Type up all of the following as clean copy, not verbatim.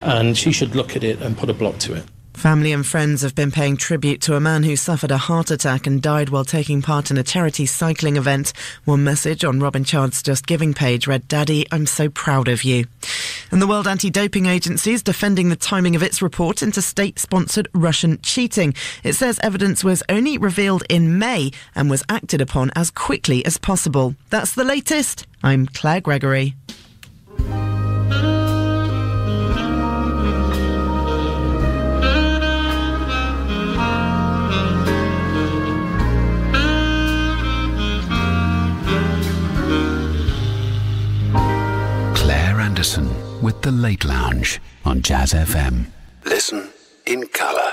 and she should look at it and put a block to it. Family and friends have been paying tribute to a man who suffered a heart attack and died while taking part in a charity cycling event. One message on Robin Chard's Just Giving page read, "Daddy, I'm so proud of you." And the World Anti-Doping Agency is defending the timing of its report into state-sponsored Russian cheating. It says evidence was only revealed in May and was acted upon as quickly as possible. That's the latest. I'm Claire Gregory. With The Late Lounge on Jazz FM. Listen in colour.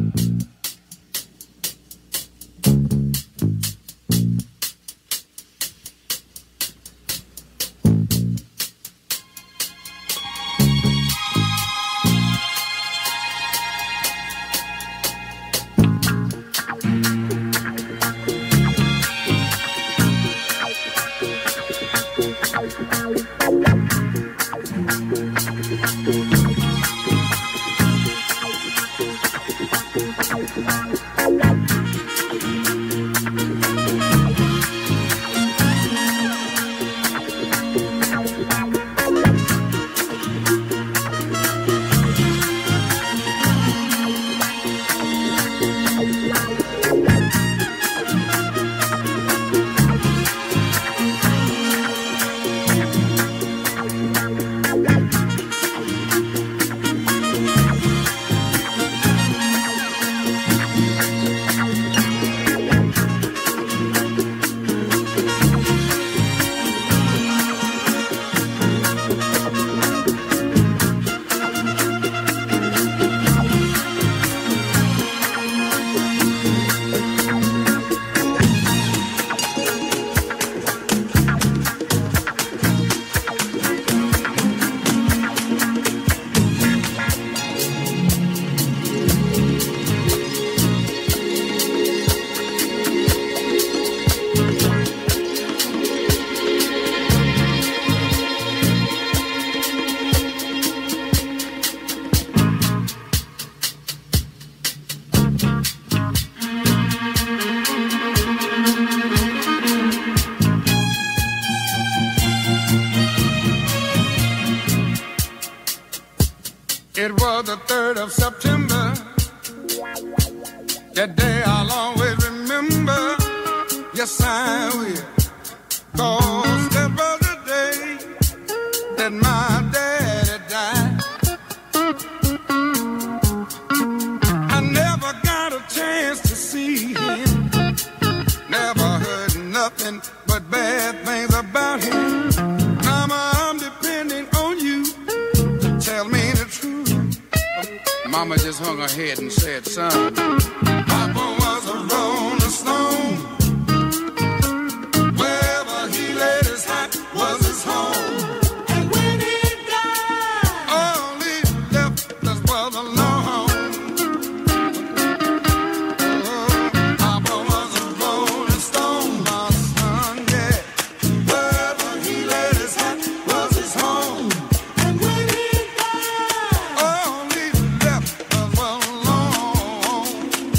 It was the 3rd of September. That day I'll always remember. Yes, I will. 'Cause that was the day that my daddy died. I never got a chance to see him. Never heard nothing but bad things about him. Mama, I'm depending on you to tell me the truth. Mama just hung her head and said, son, Papa was a rolling stone. Wherever he laid his hat was his home. And when he died, all he left us was alone. Papa was a rolling stone, my son, yeah. Wherever he laid his hat was his home. And when he died, all he left us was alone.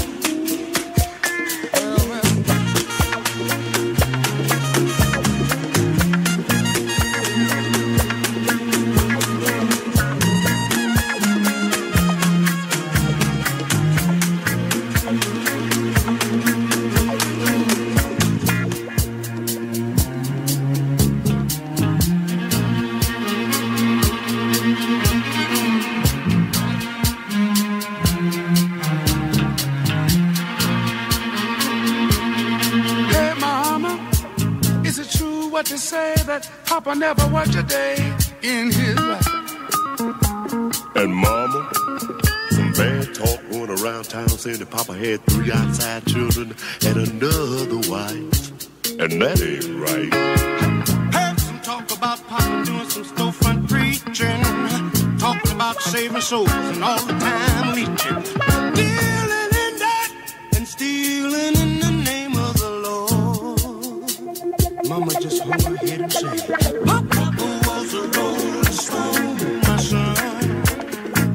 Hey, Mama, is it true what they say that Papa never worked a day in his life? And Mama, some bad talk going around town saying that Papa had 3 outside children and another wife. And that ain't right. Heard some talk about Papa doing some storefront preaching, talking about saving souls and all the time leeching, dealing in that and stealing in the name of the Lord. Mama just hung her head and said, Papa was a rolling stone, my son.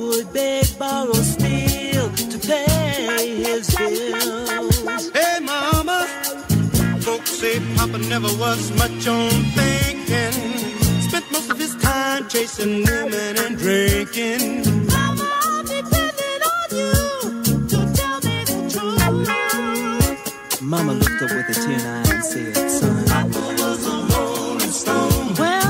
would beg, borrow, steal to pay his bills. Hey, mama, folks say Papa never was much on thinking. Spent most of his time chasing women and drinking. Mama, I'm depending on you to tell me the truth. Mama looked up with a tear in her eye and said, son, Papa was a rolling stone. Well,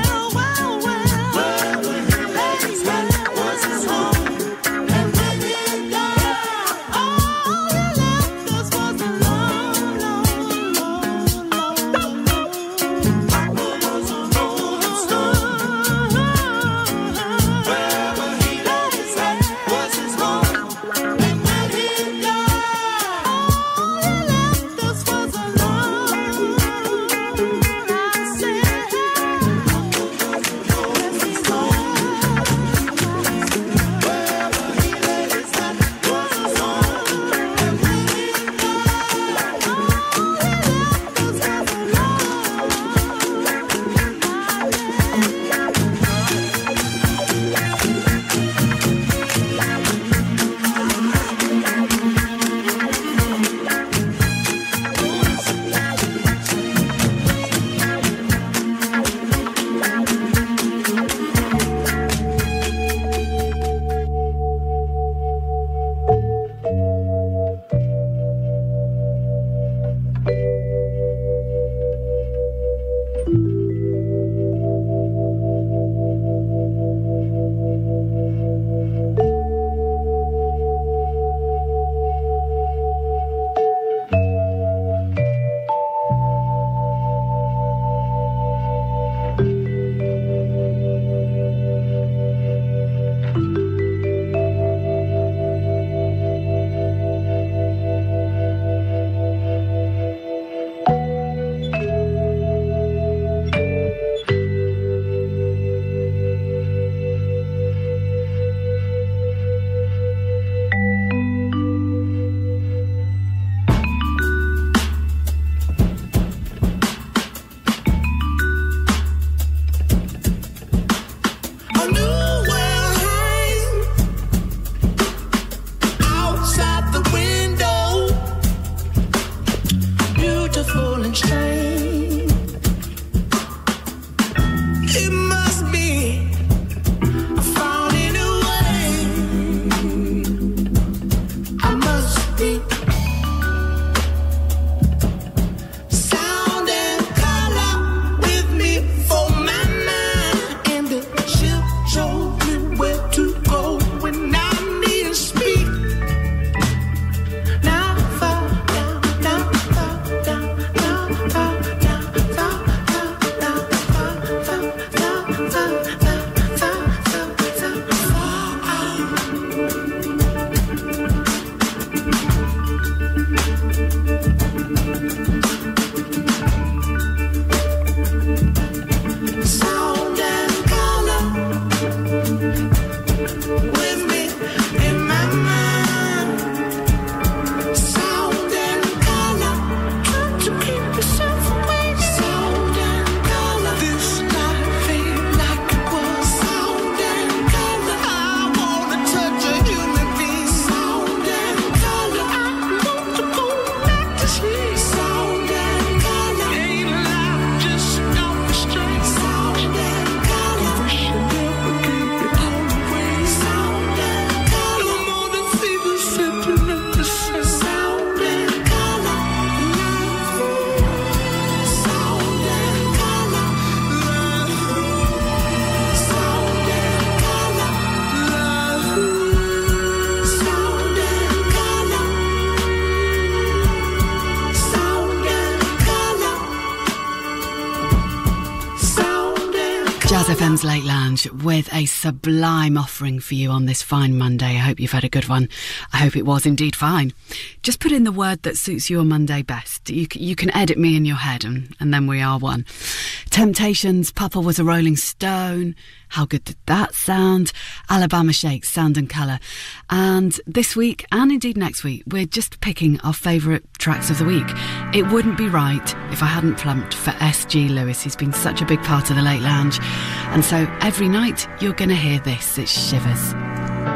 Jazz FM's Late Lounge with a sublime offering for you on this fine Monday. I hope you've had a good one. I hope it was indeed fine. Just put in the word that suits your Monday best. You can edit me in your head and then we are one. Temptations, Papa Was a Rolling Stone. How good did that sound? Alabama Shakes, Sound and Colour. And this week, and indeed next week, we're just picking our favourite tracks of the week. It wouldn't be right if I hadn't plumped for S.G. Lewis. He's been such a big part of the Late Lounge. And so every night, you're going to hear this. It's Shivers.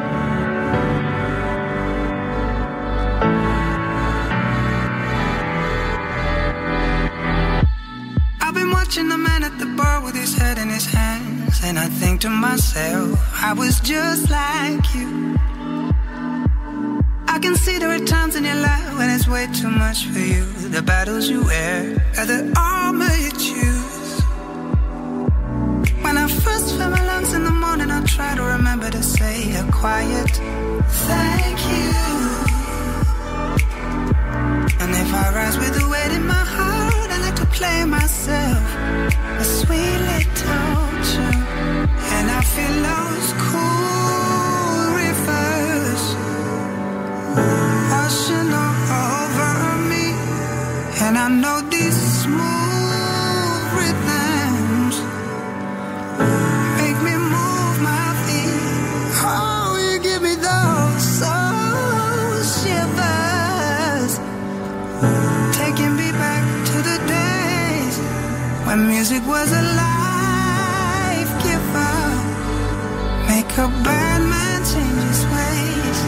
watching the man at the bar with his head in his hands, and I think to myself, I was just like you. I can see there are times in your life when it's way too much for you. The battles you wear are the armor you choose. When I first feel my lungs in the morning, I try to remember to say a quiet thank you. And if I rise with the weight in my heart, I like to play myself a sweet little tune. And I feel those cool rivers washing over me. And I know these smooth rhythms make me move my feet. Oh, you give me those soul shivers, taking me back to the days when music was a life giver. Make a bad man change his ways.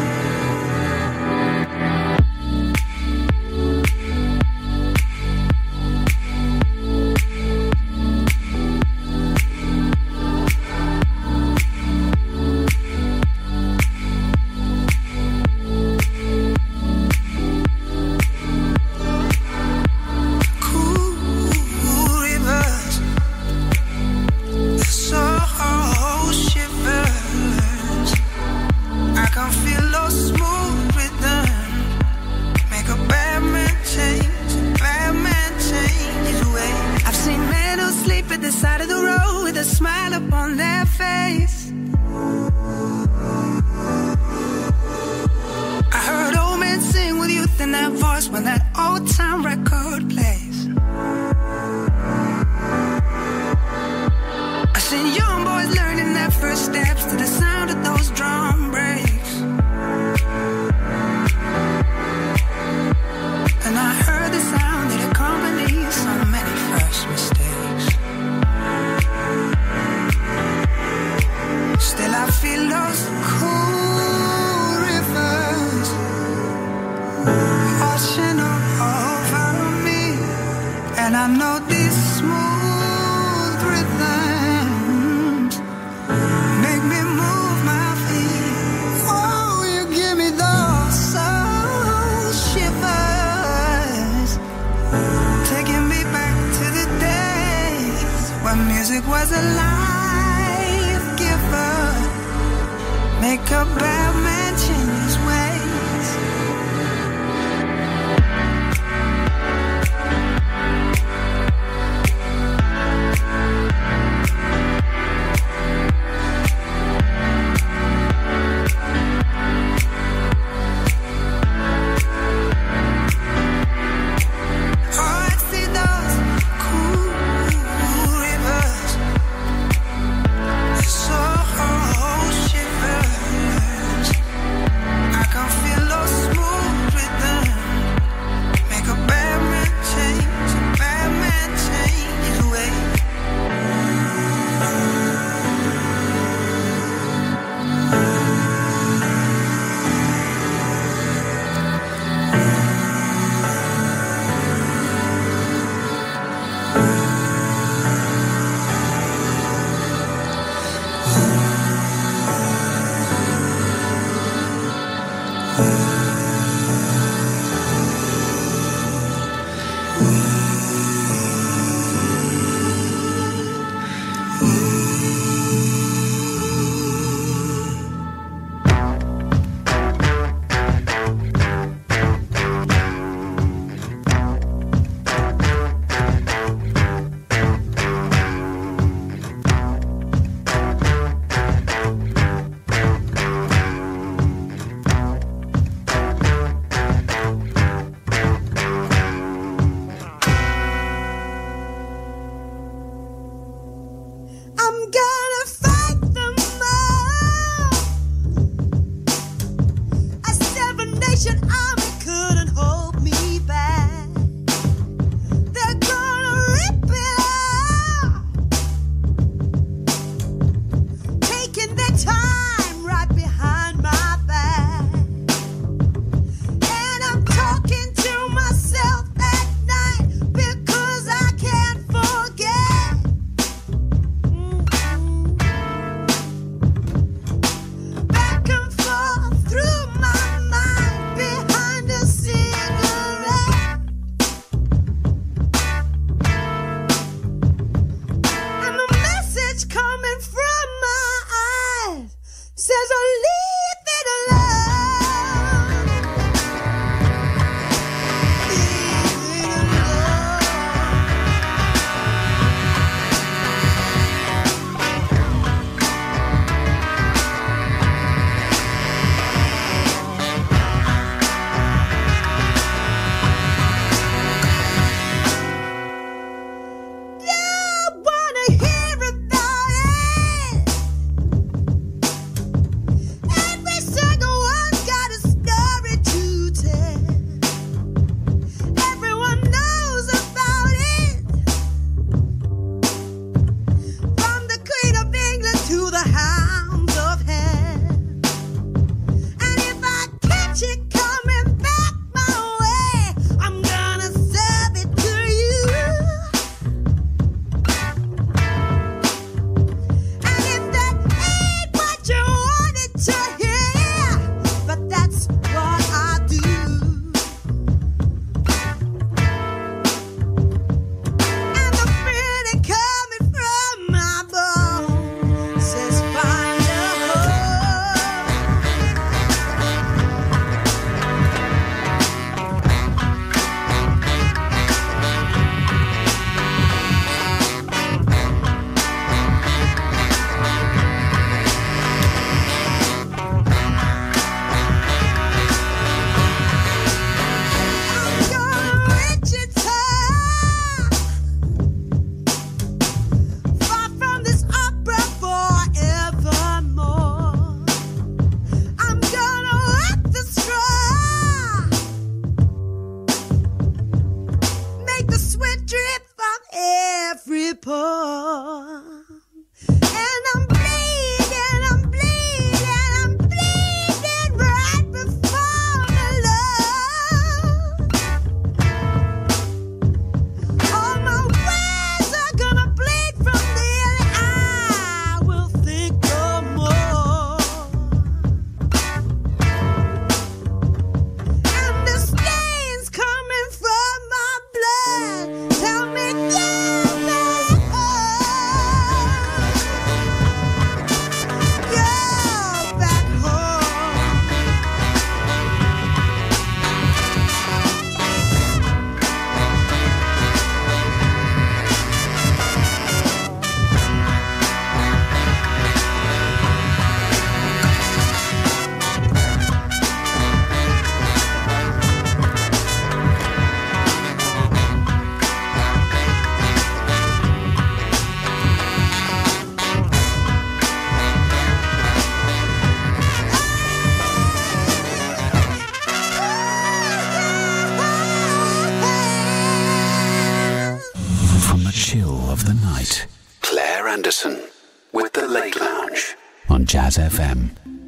Listen with The Late Lounge on Jazz FM.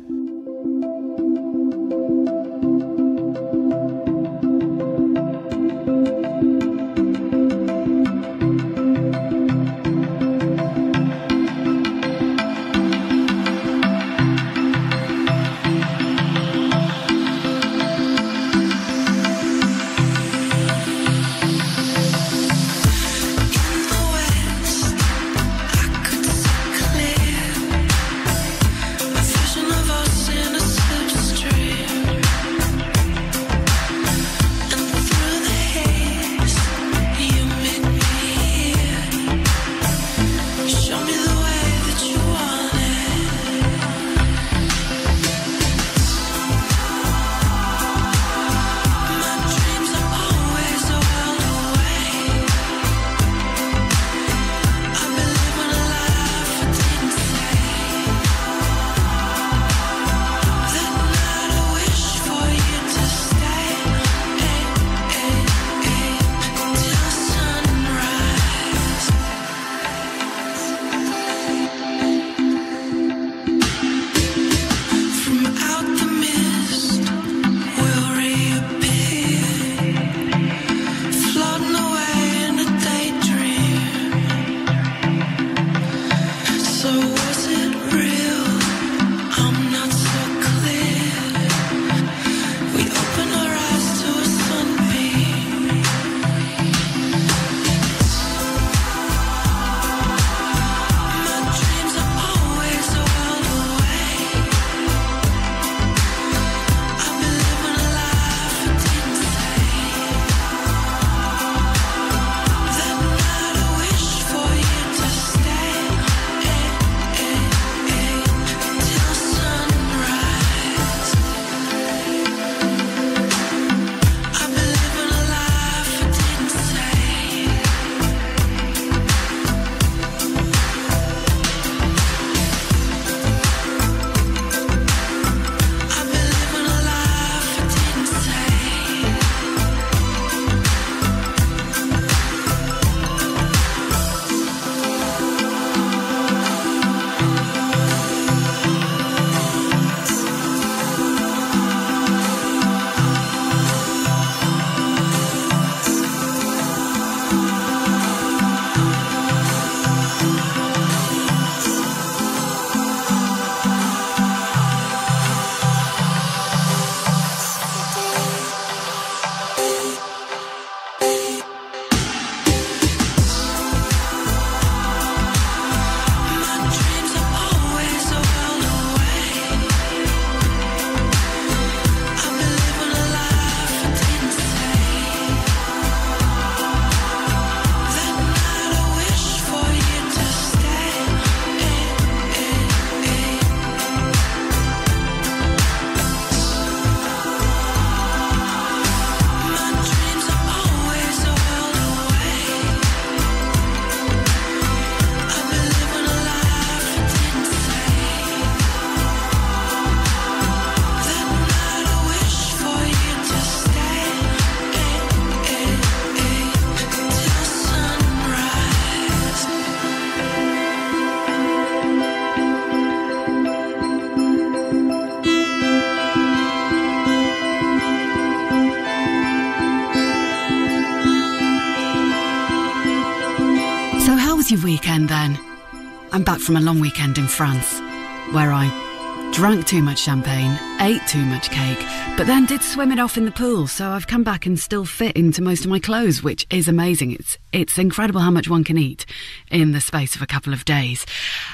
Your weekend then? I'm back from a long weekend in France where I drank too much champagne, ate too much cake, but then did swim it off in the pool, so I've come back and still fit into most of my clothes, which is amazing. It's incredible how much one can eat in the space of a couple of days.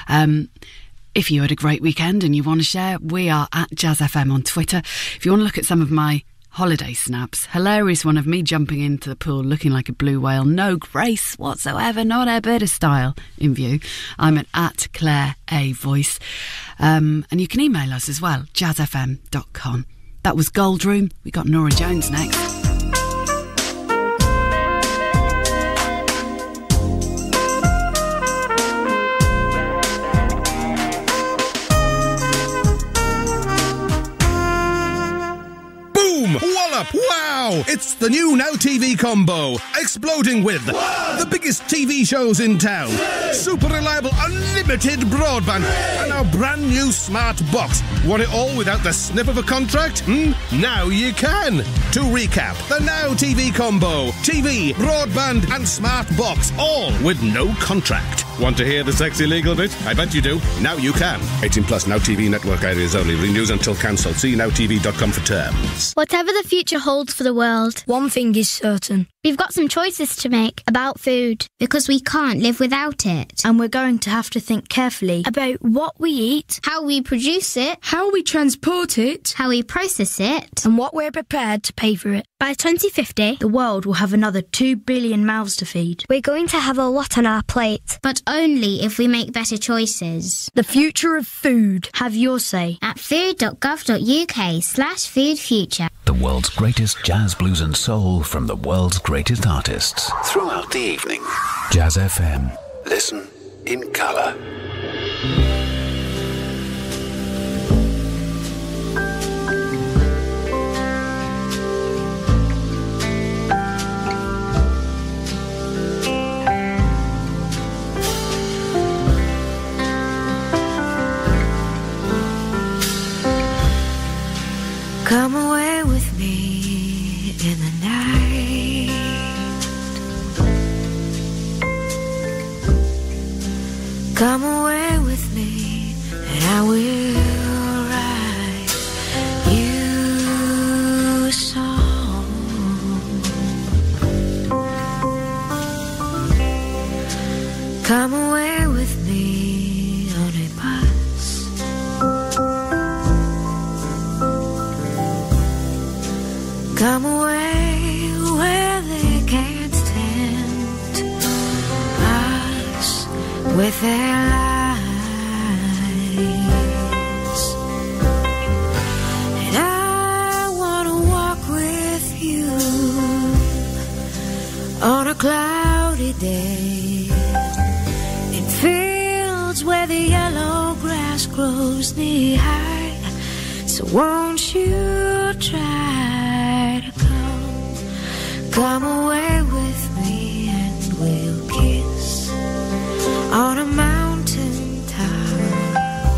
If you had a great weekend and you want to share, we are at Jazz FM on Twitter. If you want to look at some of my holiday snaps, hilarious one of me jumping into the pool looking like a blue whale, no grace whatsoever, not a bit of style in view. I'm at Claire A Voice, and you can email us as well, jazzfm.com. That was Gold Room. We got Nora Jones next. Boom! Wallop! Wow! Now, it's the new Now TV combo, exploding with the biggest TV shows in town, super reliable unlimited broadband, and our brand new smart box. Want it all without the snip of a contract? Now you can. To recap, the Now TV combo, TV, broadband and smart box, all with no contract. Want to hear the sexy legal bit? I bet you do. Now you can. 18 plus, Now TV network areas only. Renews until cancelled. See nowtv.com for terms. Whatever the future holds for the world, one thing is certain. We've got some choices to make about food. Because we can't live without it. And we're going to have to think carefully about what we eat, how we produce it, how we transport it, how we process it, and what we're prepared to pay for it. By 2050, the world will have another 2 billion mouths to feed. We're going to have a lot on our plate. But only if we make better choices. The future of food. Have your say at food.gov.uk/foodfuture. The world's greatest jazz, blues and soul from the world's greatest artists. Throughout the evening. Jazz FM. Listen in colour. Come away with me in the night. Come away with me and I will write you a song. Come away with me on a bus. Come away where they can't tempt us with their lies. And I want to walk with you on a cloudy day in fields where the yellow grass grows knee high. So won't you try? Come away with me and we'll kiss on a mountain top.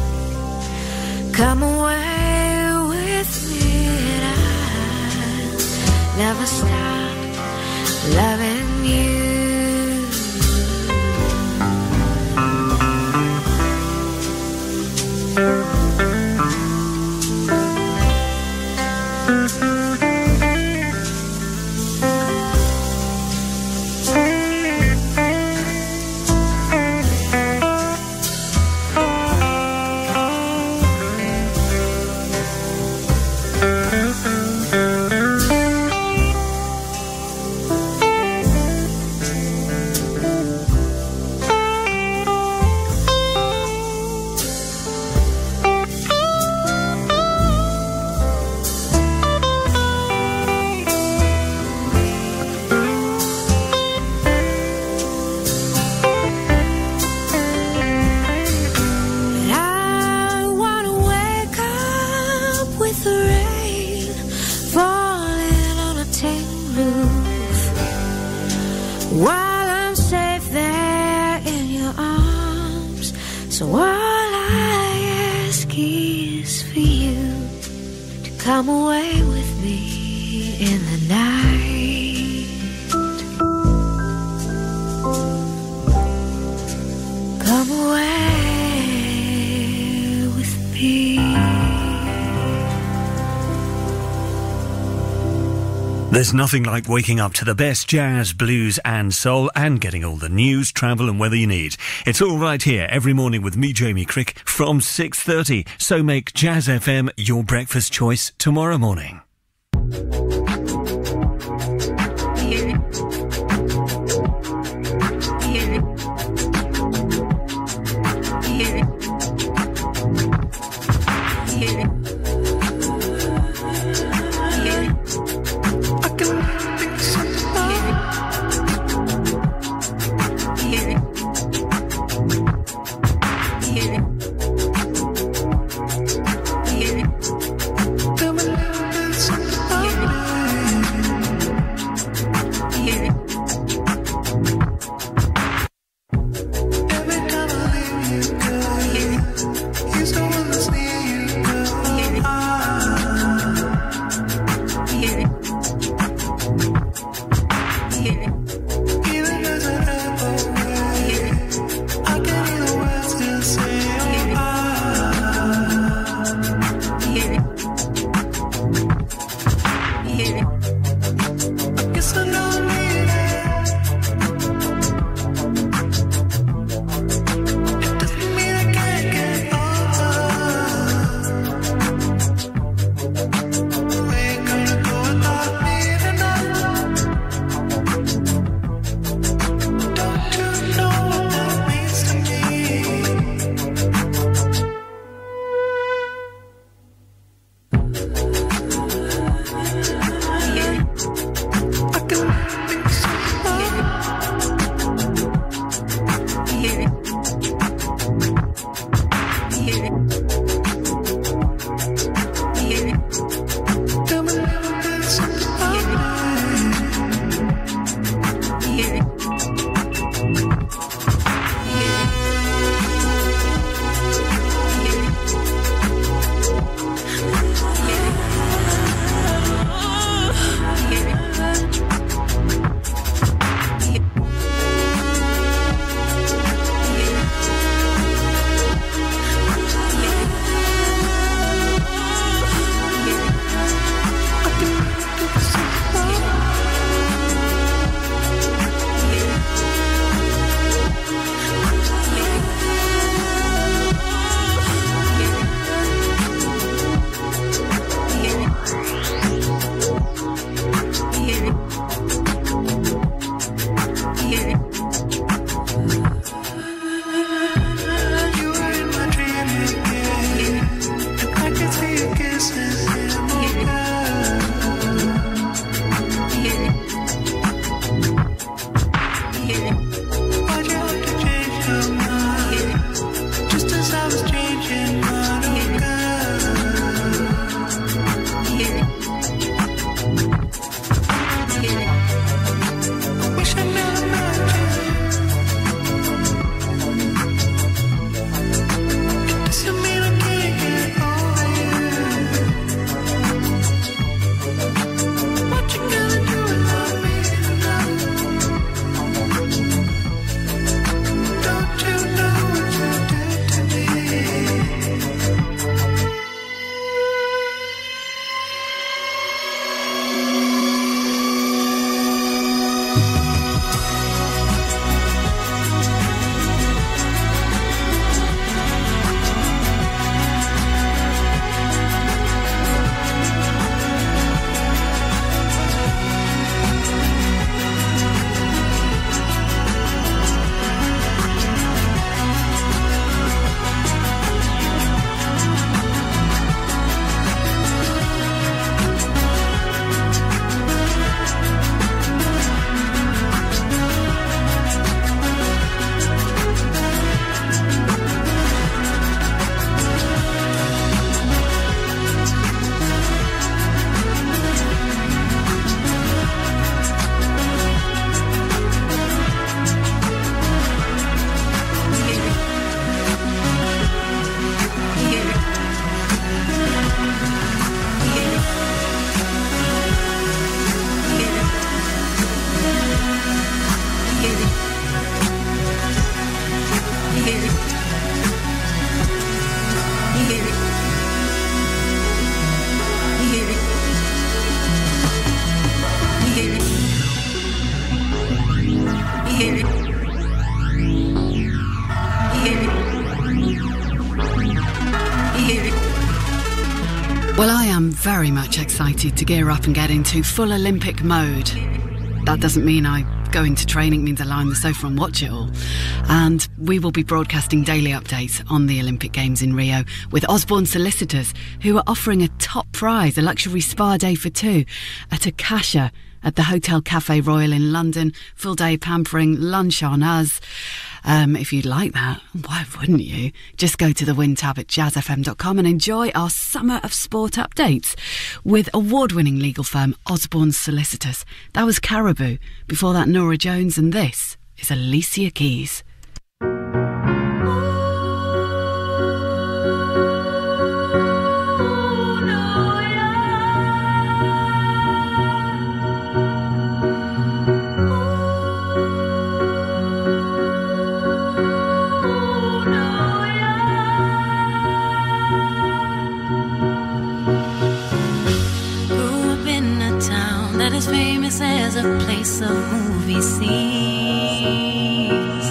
Come away with me and I'll never stop loving you. Come away with me in the night. Come away with me. There's nothing like waking up to the best jazz, blues and soul and getting all the news, travel and weather you need. It's all right here every morning with me, Jamie Crick, from 6:30. So make Jazz FM your breakfast choice tomorrow morning. Come on, Well, I am very much excited to gear up and get into full Olympic mode. That doesn't mean I go into training, it means I lie on the sofa and watch it all. And we will be broadcasting daily updates on the Olympic Games in Rio with Osborne Solicitors, who are offering a top prize, a luxury spa day for two at Akasha at the Hotel Café Royal in London. Full day pampering, lunch on us. If you'd like that, why wouldn't you? Just go to the Win tab at jazzfm.com and enjoy our Summer of Sport updates with award-winning legal firm Osborne Solicitors. That was Caribou. Before that, Nora Jones, and this is Alicia Keys. Famous as a place of movie scenes.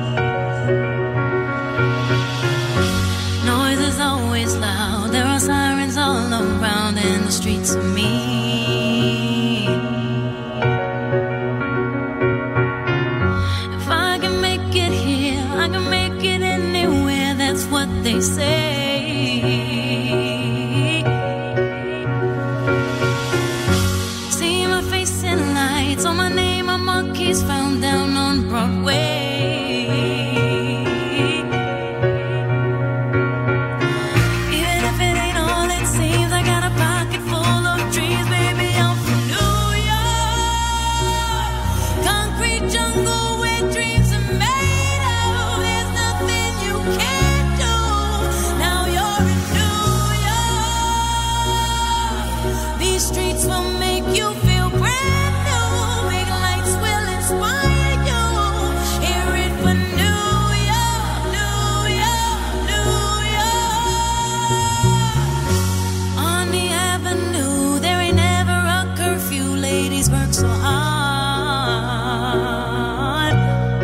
Noise is always loud. There are sirens all around, and the streets are mean. If I can make it here, I can make it anywhere. That's what they say. On my name, a monkey's found down on Broadway. Even if it ain't all it seems, I got a pocket full of dreams, baby. I'm from New York, concrete jungle where dreams are made of. There's nothing you can't do. Now you're in New York. These streets will make you feel brand. So hard,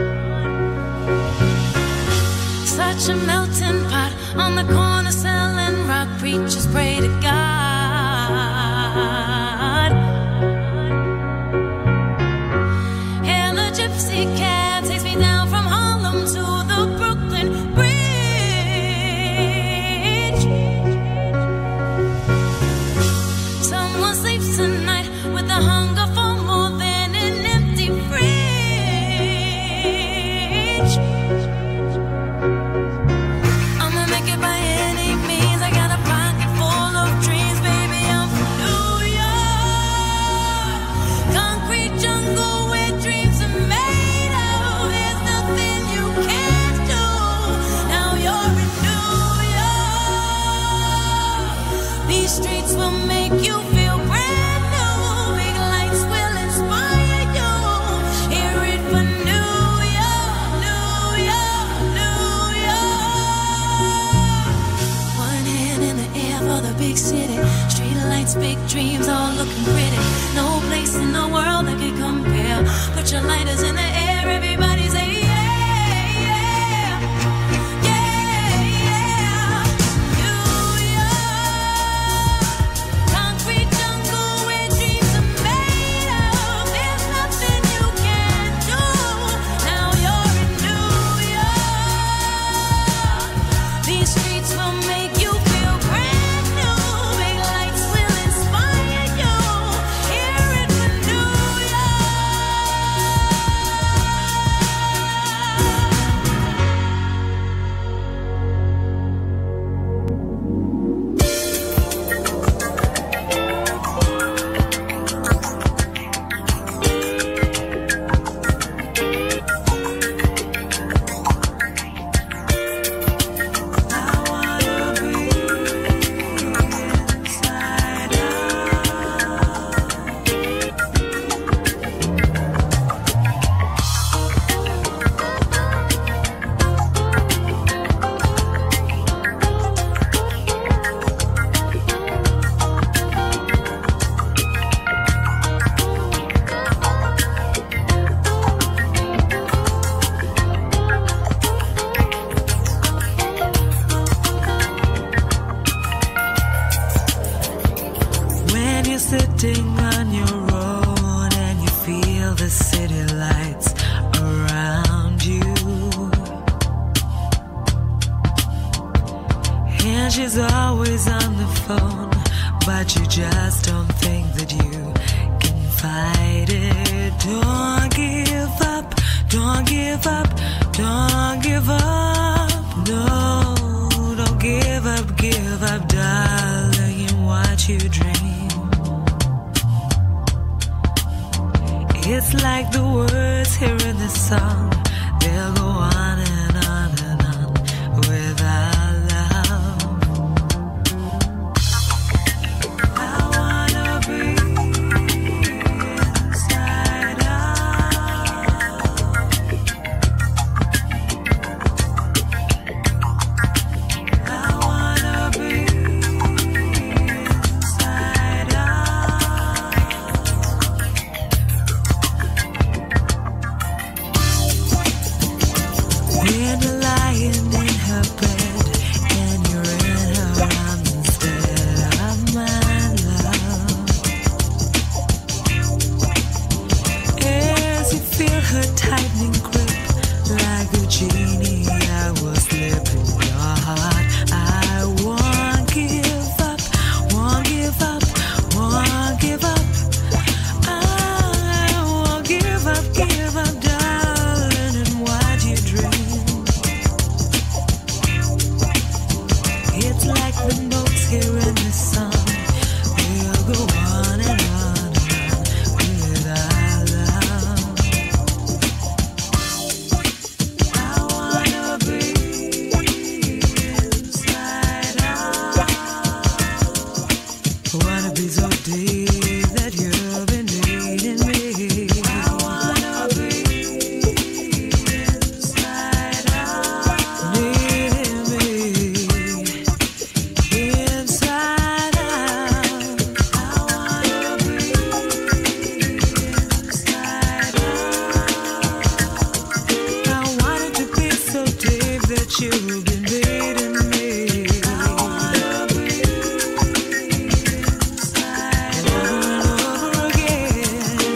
such a melting pot on the corner selling rock. Preachers pray to God, and the gypsy cab takes me down from Harlem to the Brooklyn Bridge. Someone sleeps tonight with the hunger for more than an empty fridge. I'ma make it by any means. I got a pocket full of dreams, baby. I'm from New York, concrete jungle where dreams are made of. There's nothing you can't do. Now you're in New York. These streets will make you feel brand new. Big lights will inspire you. Hear it for New York, New York, New York. One hand in the air for the big city. Street lights, big dreams, all looking pretty. No place in the world that can compare. Put your lighters in the air, everybody say yeah. sitting on your own and you feel the city lights around you. And she's always on the phone, but you just don't think that you can fight it. Don't give up, don't give up, don't give up. No, don't give up, darling, in what you dream. It's like the words here in the song, they'll go on and on and on without love. I wanna be inside out. I wanna be inside out. When you're lying in her bed and you're in her arms instead of my love, as you feel her tightening grip like a genie, I will slip in your heart. I won't give up, won't give up, won't give up. I won't give up, darling, in what you dream. It's like the notes here in the song, they'll go on and on without love. I wanna be inside out. I wanna be so deep that you've been needing me. I wanna be inside out, needing me. Inside out, I wanna be inside out. I want it to be so deep that you've been needing me. I wanna be inside over and over again.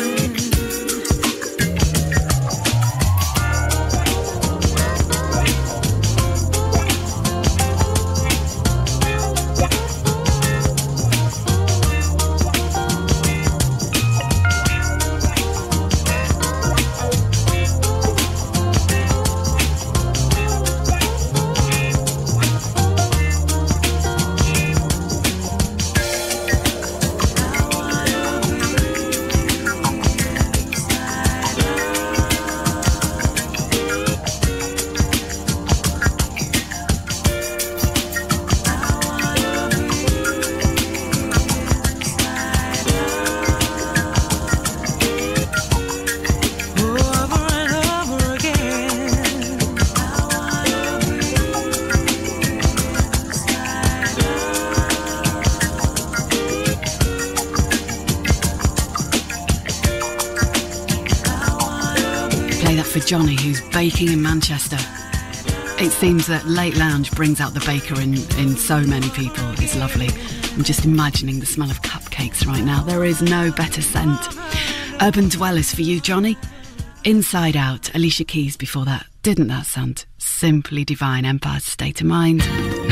Over and over again. I wanna be inside Play that for Johnny, who's baking in Manchester. It seems that Late Lounge brings out the baker in so many people. It's lovely. I'm just imagining the smell of cupcakes right now. There is no better scent. Urban Dwellers for you, Johnny. Inside Out, Alicia Keys before that. Didn't that sound simply divine? Empire's State of Mind.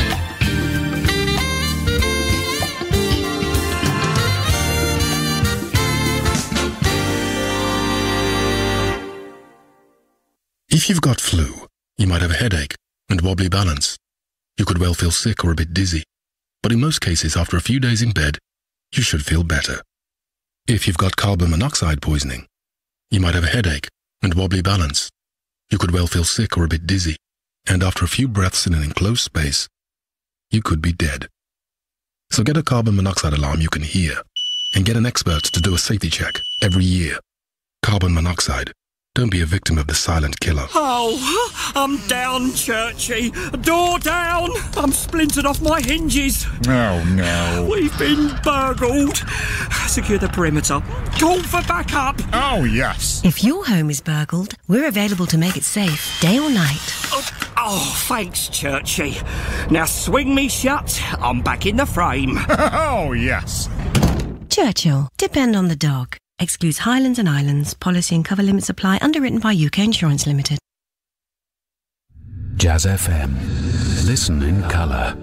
If you've got flu, you might have a headache and wobbly balance. You could well feel sick or a bit dizzy, but in most cases, after a few days in bed, you should feel better. If you've got carbon monoxide poisoning, you might have a headache and wobbly balance. You could well feel sick or a bit dizzy, and after a few breaths in an enclosed space, you could be dead. So get a carbon monoxide alarm you can hear, and get an expert to do a safety check every year. Carbon monoxide. Don't be a victim of the silent killer. Oh, I'm down, Churchy. Door down. I'm splintered off my hinges. Oh, no. We've been burgled. Secure the perimeter. Call for backup. Oh, yes. If your home is burgled, we're available to make it safe, day or night. Oh, thanks, Churchy. Now swing me shut. I'm back in the frame. Oh, yes. Churchill. Depend on the dog. Excludes Highlands and Islands. Policy and cover limits apply. Underwritten by UK Insurance Limited. Jazz FM. Listen in colour.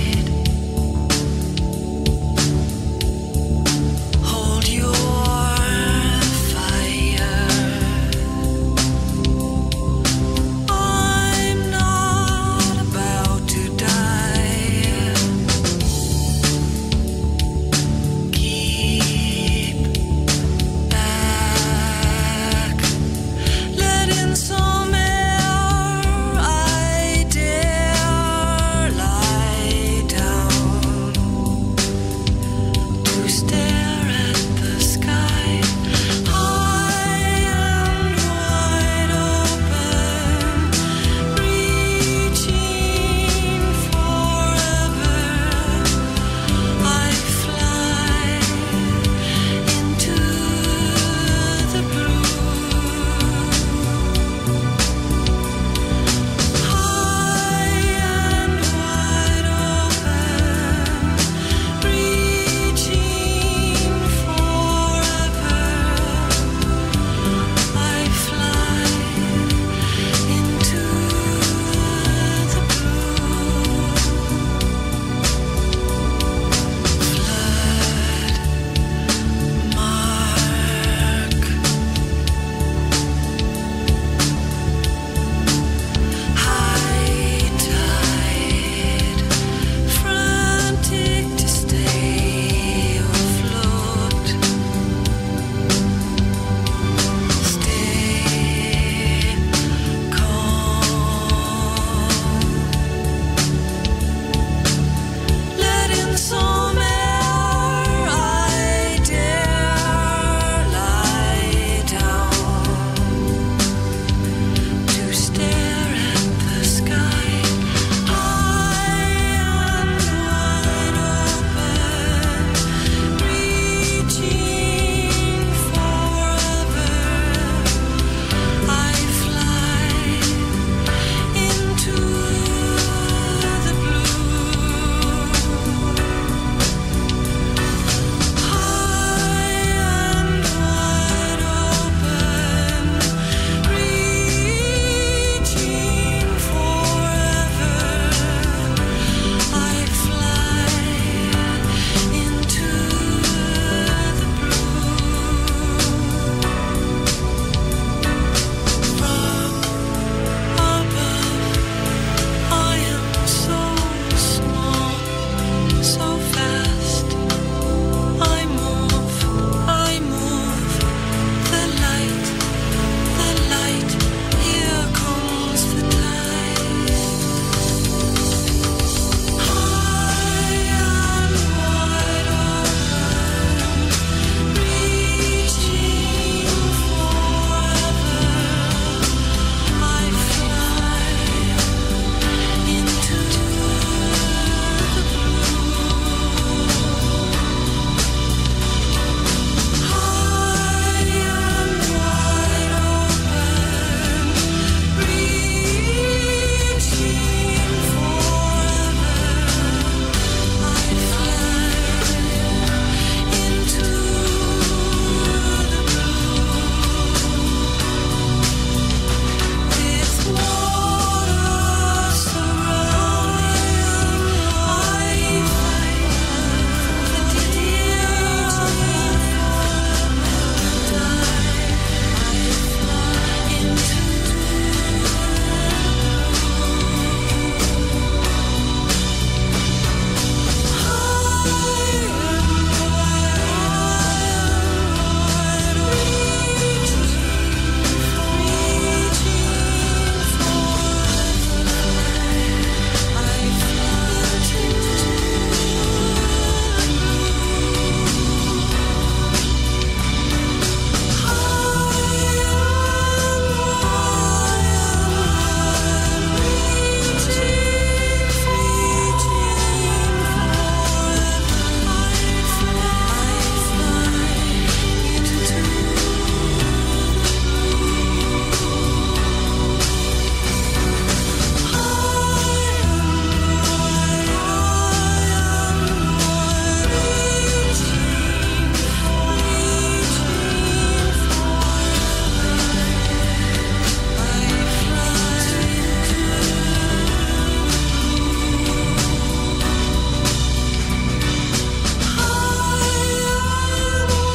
Hold your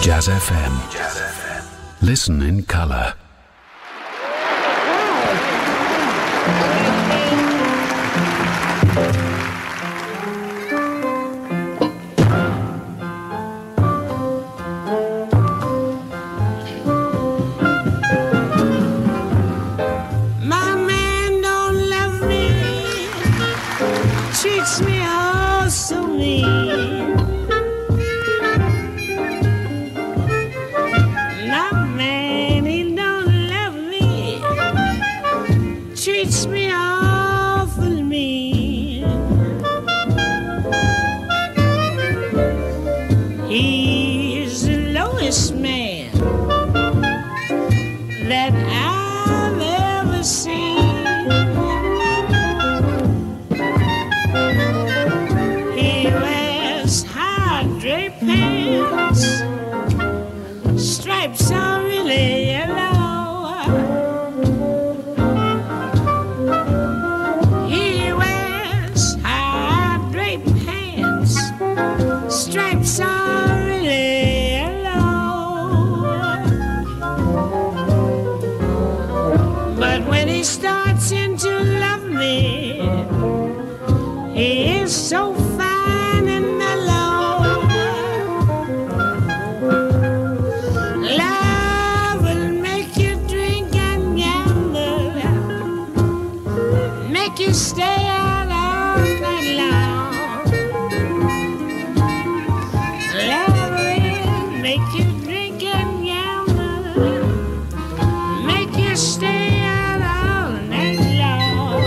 Jazz FM. Listen in colour. My man don't love me, treats me all so mean. My man, he don't love me, treats me awful mean. He's the lowest man that I've ever seen. He wears high draped pants, stripes are really yellow. He wears high draped pants, stripes are really yellow. But when he starts in to love me, he is so fine and mellow. Love will make you drink and gamble, make you stay out all night long. Love will make you drink and gamble, make you stay out all night long.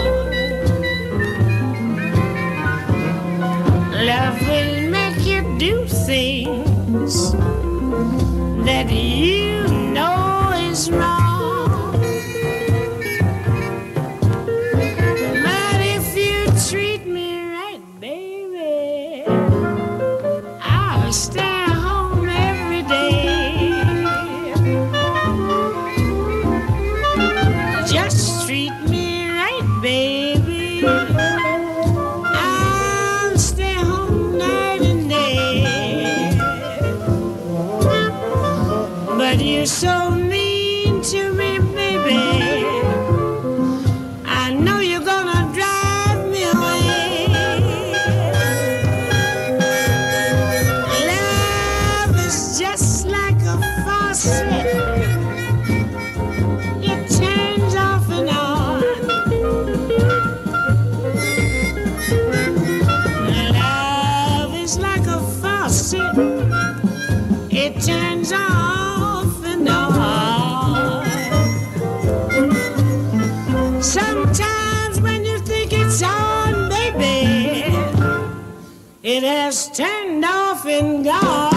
Love will make you do things that you know is wrong. But if you treat me right, baby, I'll stay home every day. Just treat me right, baby, I'll stay home night and day. But you're so mean to me, baby, I know you're gonna drive me away. Love is just like a faucet, it turns off and on. Love is like a faucet, it turns off and on. Sometimes when you think it's on, baby, it has turned off and gone.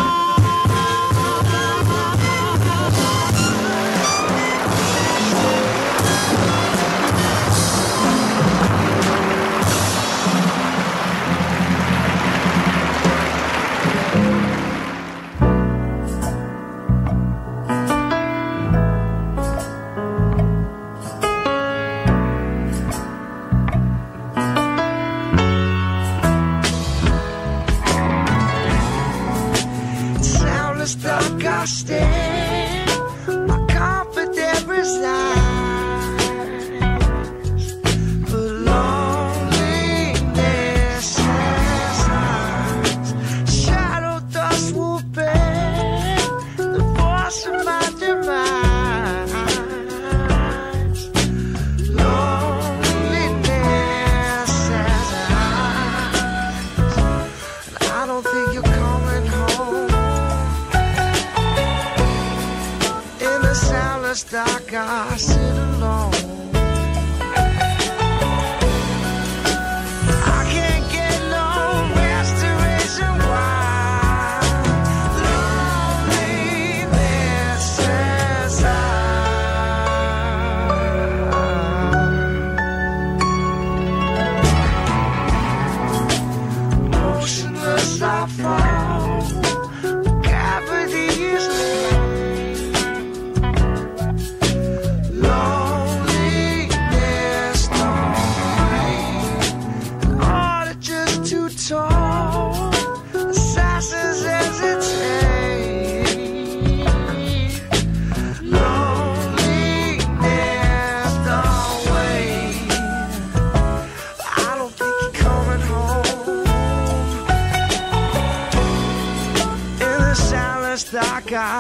Soundless dark I stand, my confidence resides, but loneliness has eyes. Shadow dust will bear the voice of my demise. Loneliness has eyes, and I don't think you're coming home. In the soundless dark, I sit alone. I can't get no restoration. Why? Loneliness says motionless I fall, gravity is low. Lonely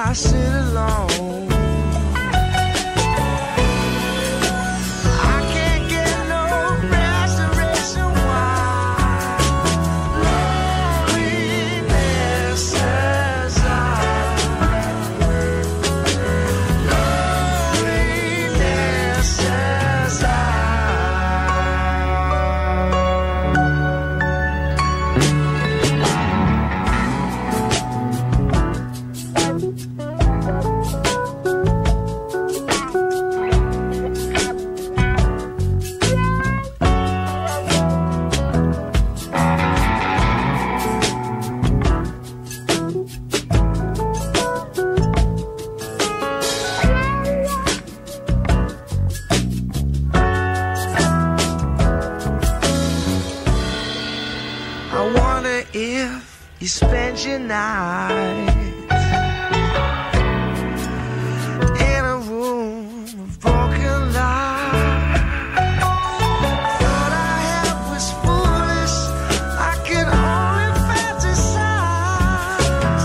I sit alone. I can't get no restoration while loneliness says loneliness says I wonder if you spend your night in a room of broken light. Thought I had was foolish, I could only fantasize.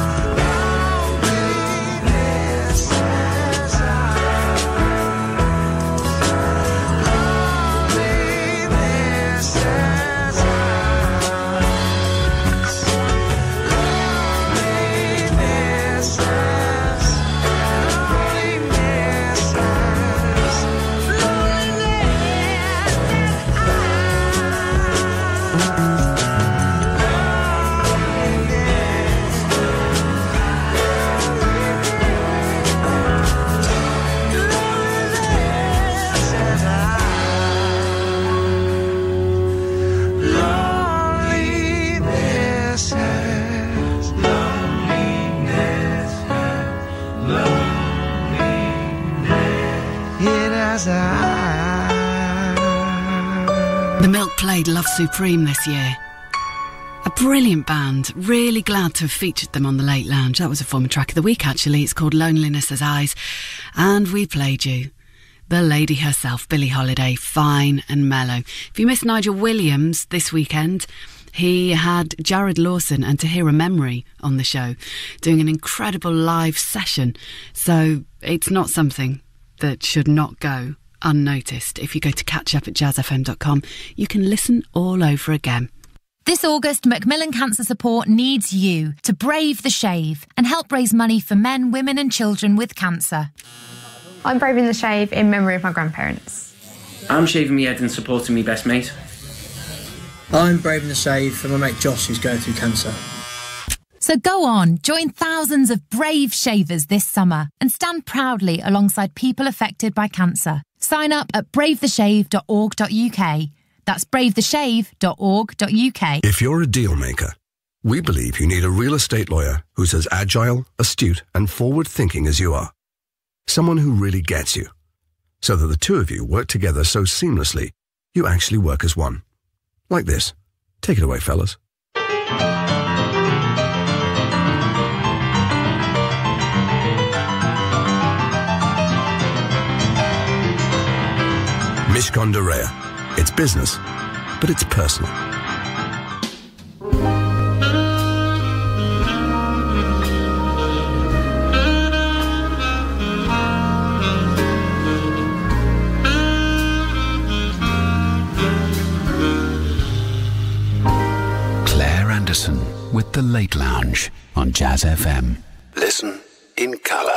Loneliness says loneliness says The Milk played Love Supreme this year. A brilliant band. Really glad to have featured them on the Late Lounge. That was a former track of the week, actually. It's called Loneliness as Eyes. And we played you the lady herself, Billie Holiday, fine and mellow. If you missed Nigel Williams this weekend, he had Jared Lawson and Tahira Memory on the show doing an incredible live session. So it's not something that should not go unnoticed. If you go to catch up at jazzfm.com, you can listen all over again. This August, Macmillan Cancer Support needs you to brave the shave and help raise money for men, women and children with cancer. I'm braving the shave in memory of my grandparents. I'm shaving me head and supporting me best mate. I'm braving the shave for my mate Josh, who's going through cancer. So go on, join thousands of brave shavers this summer and stand proudly alongside people affected by cancer. Sign up at bravetheshave.org.uk. That's bravetheshave.org.uk. If you're a deal maker, we believe you need a real estate lawyer who's as agile, astute and forward-thinking as you are. Someone who really gets you, so that the two of you work together so seamlessly, you actually work as one. Like this. Take it away, fellas. Mishcon de Rea. It's business, but it's personal. Claire Anderson with The Late Lounge on Jazz FM. Listen in colour.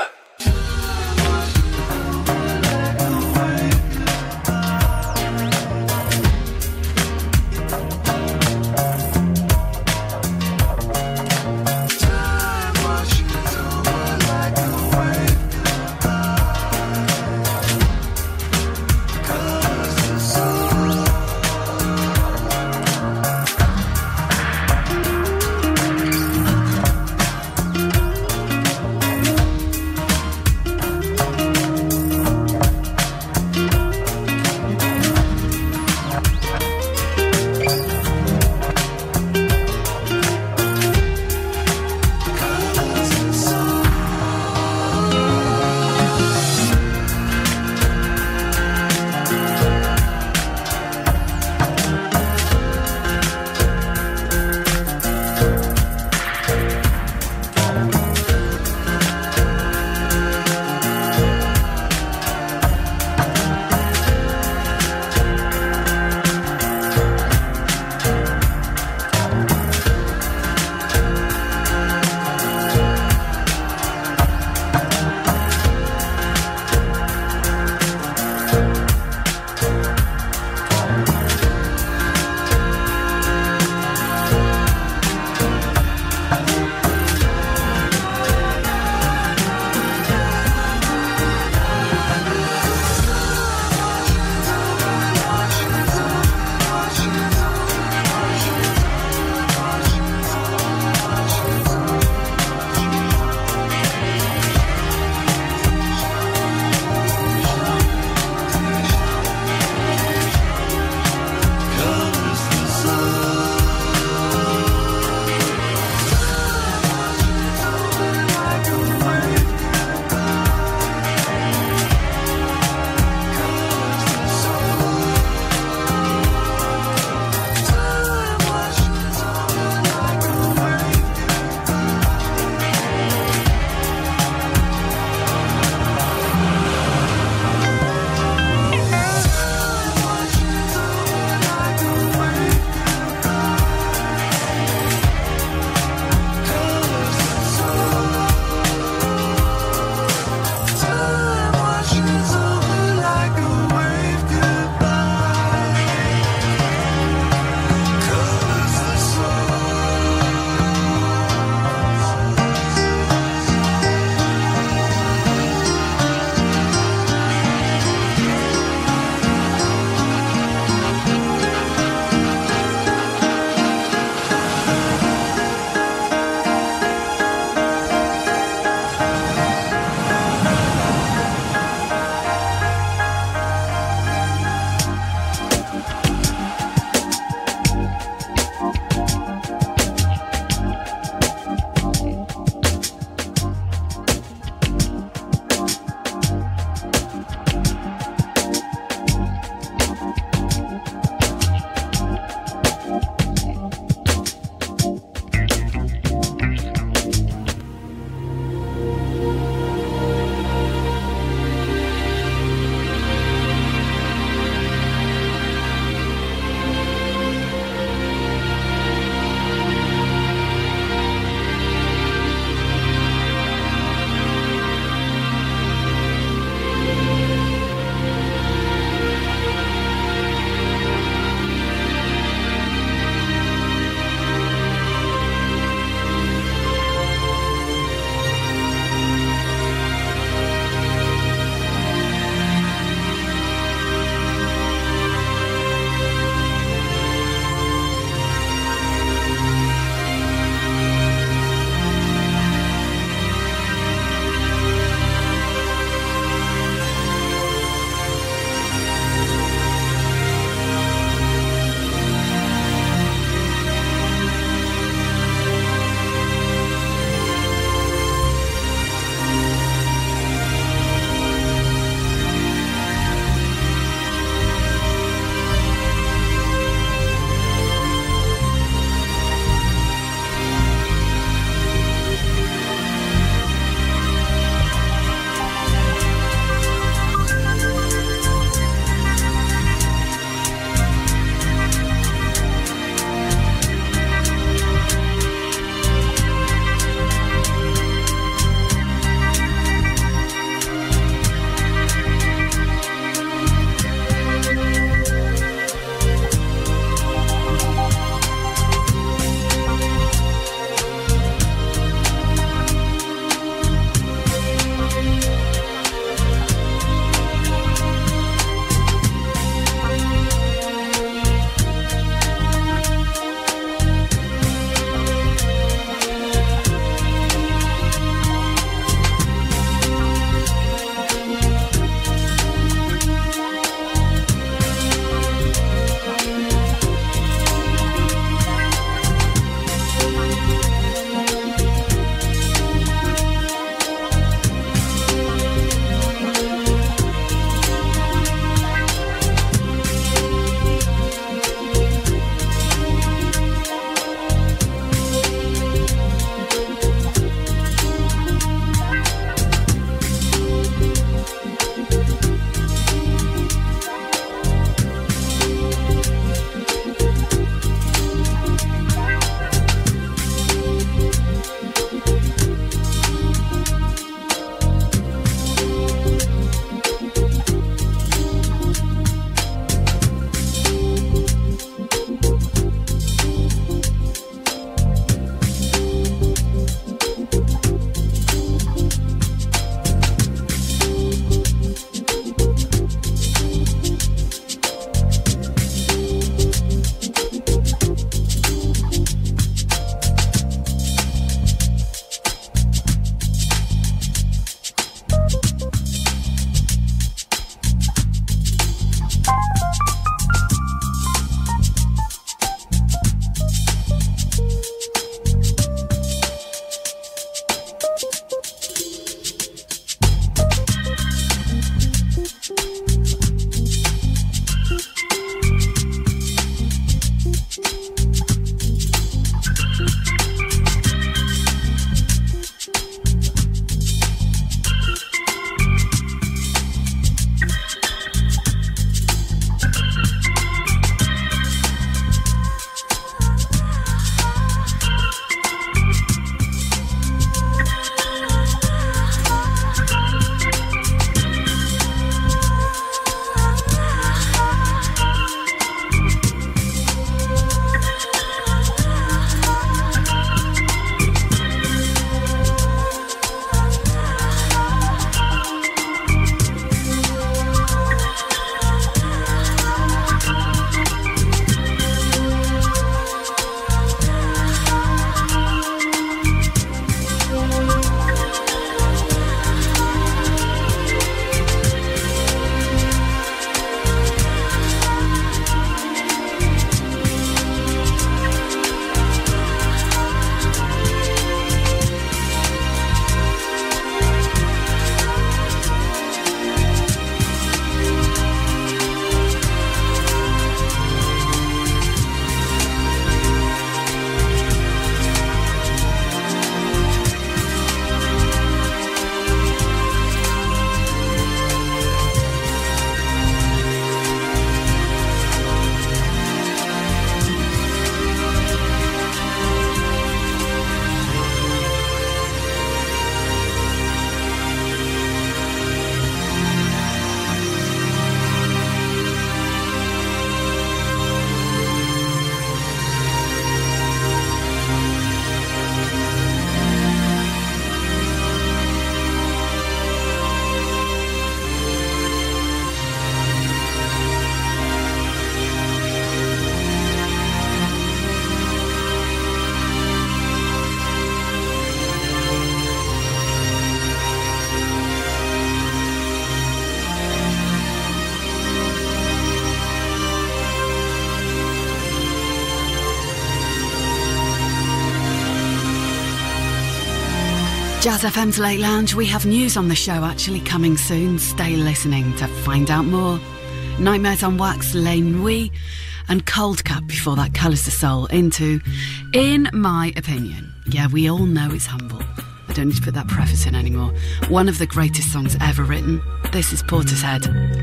Jazz FM's Late Lounge. We have news on the show actually coming soon. Stay listening to find out more. Nightmares on Wax, Les Nuits, and Cold Cut before that colours the soul into In My Opinion. Yeah, we all know it's humble. I don't need to put that preface in anymore. One of the greatest songs ever written. This is Portishead.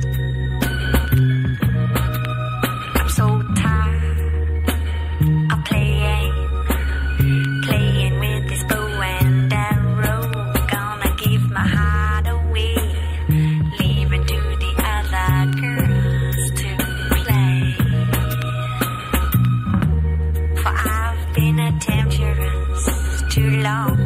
I'm so tired of playing with this bow and arrow. Gonna give my heart away, leaving to the other girls to play. For I've been a temptress too long.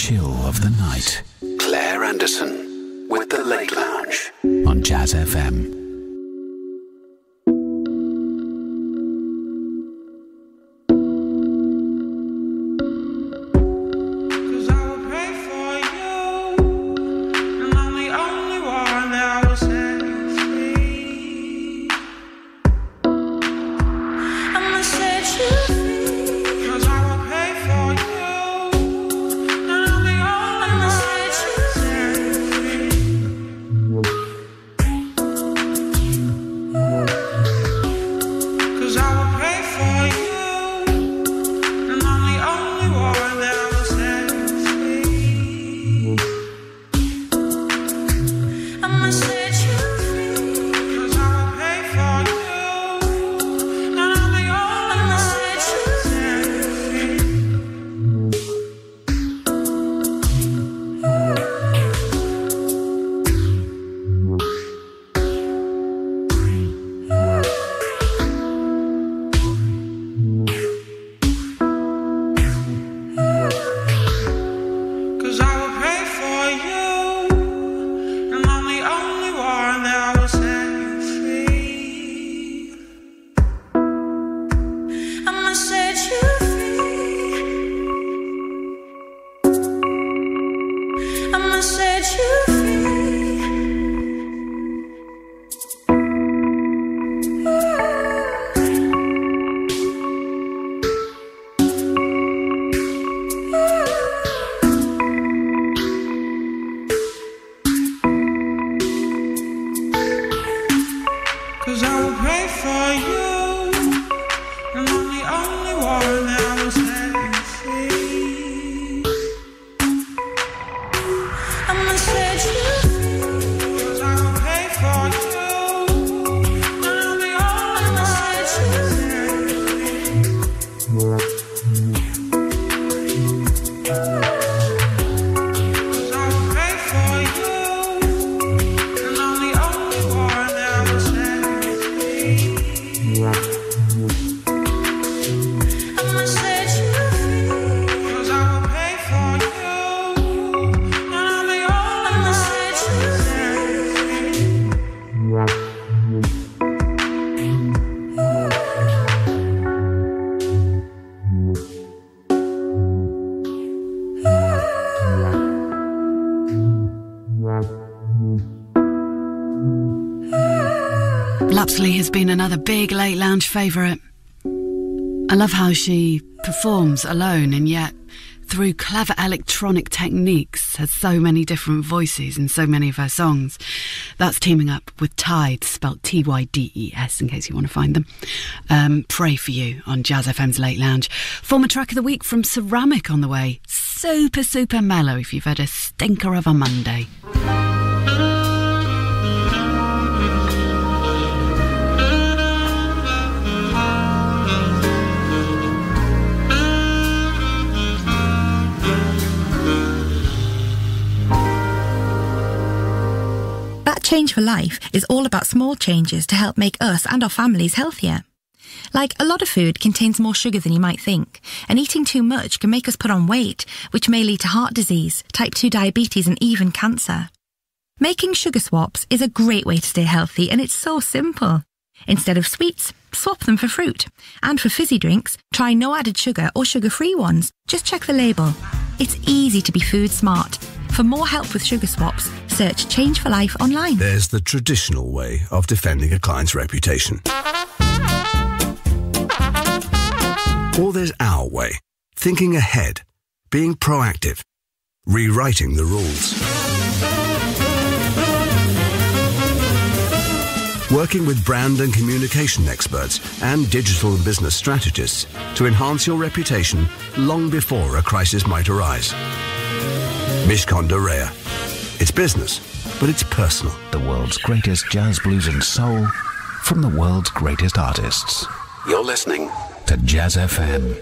chill of the night. Claire Anderson with The Late Lounge on Jazz FM. Lapsley has been another big Late Lounge favourite. I love how she performs alone and yet, through clever electronic techniques, has so many different voices in so many of her songs. That's teaming up with Tydes, spelt Tydes, in case you want to find them. Pray For You on Jazz FM's Late Lounge. Former track of the week from Ceramic on the way. Super, super mellow if you've had a stinker of a Monday. Change for Life is all about small changes to help make us and our families healthier. Like, a lot of food contains more sugar than you might think, and eating too much can make us put on weight, which may lead to heart disease, type 2 diabetes and even cancer. Making sugar swaps is a great way to stay healthy, and it's so simple. Instead of sweets, swap them for fruit. And for fizzy drinks, try no added sugar or sugar-free ones. Just check the label. It's easy to be food smart. For more help with sugar swaps, search Change for Life online. There's the traditional way of defending a client's reputation. Or there's our way, thinking ahead, being proactive, rewriting the rules. Working with brand and communication experts and digital and business strategists to enhance your reputation long before a crisis might arise. Mishcon de Rea. It's business, but it's personal. The world's greatest jazz, blues and soul from the world's greatest artists. You're listening to Jazz FM.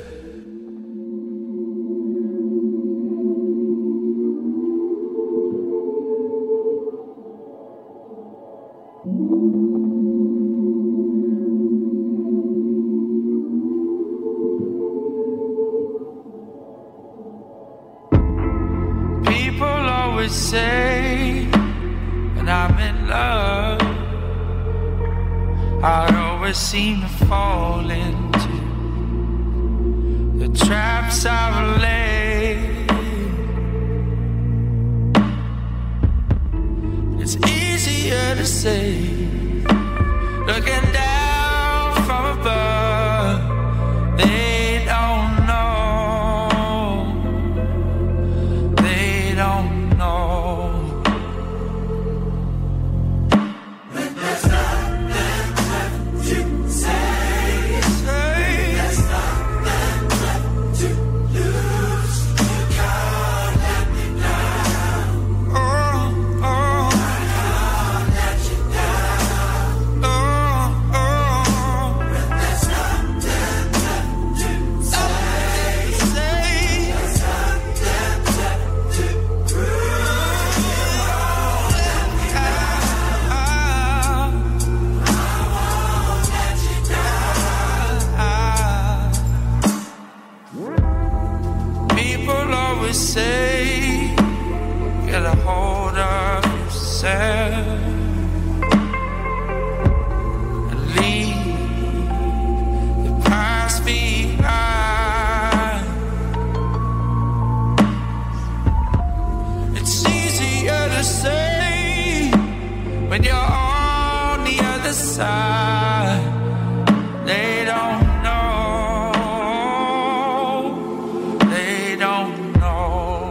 always say when I'm in love, I always seem to fall into the traps I've laid. It's easier to say, looking down from above. They don't know. They don't know. When there's nothing left to say, there's nothing left to lose. You can't let me down. Oh, oh. I can't let you down. Oh, oh. When there's nothing left to say, there's nothing left to prove. Let me down. I won't let you down. People always say, get a hold of yourself and leave the past behind. It's easier to say when you're on the other side. They don't know. They don't know.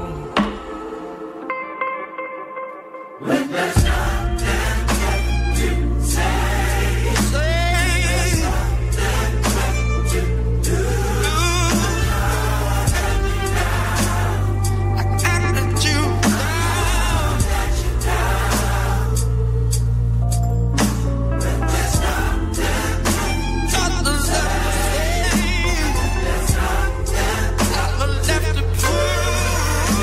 When there's nothing left to say, there's nothing left to do. I can't let you down. Let you down. When there's nothing left to say, there's nothing left to prove.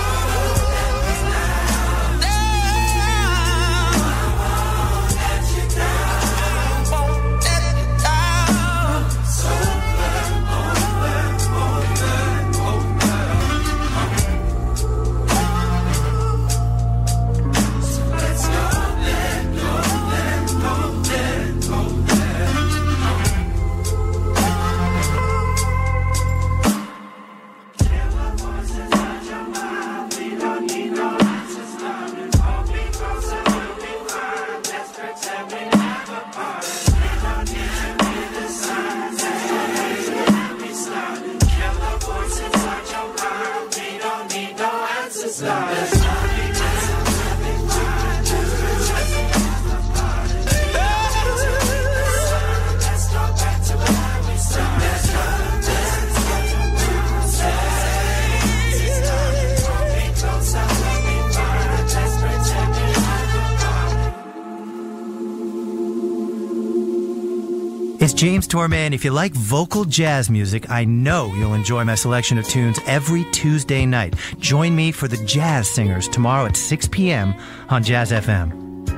It's James Torman. If you like vocal jazz music, I know you'll enjoy my selection of tunes every Tuesday night. Join me for the Jazz Singers tomorrow at 6 p.m. on Jazz FM.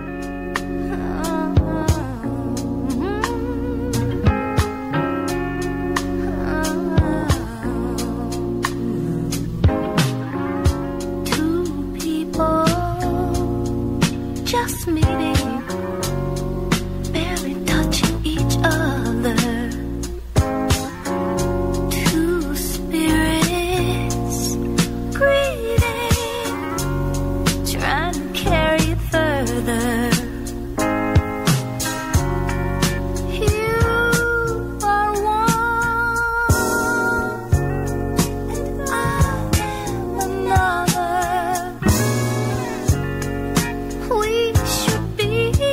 Two people just meeting, barely touching each other. Two spirits greeting, trying to carry it further. You are one, and I am another. We should be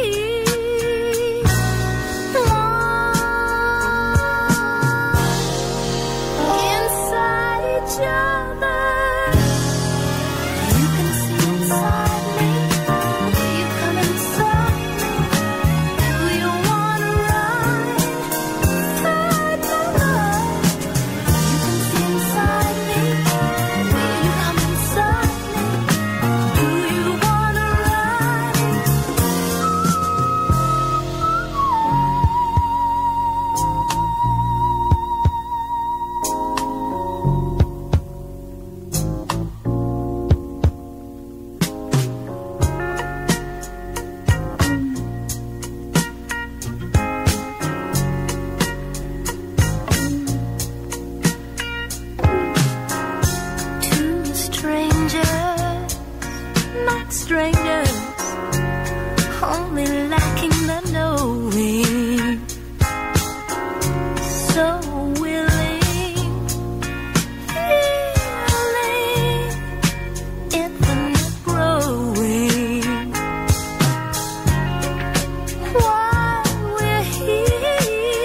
one inside each other. You can see inside me. Will you come inside me? Do you wanna ride side by side? You can see inside me. Will you come inside me? Do you wanna ride? strangers, only lacking the knowing. So willing, feeling infinite growing. While we're here,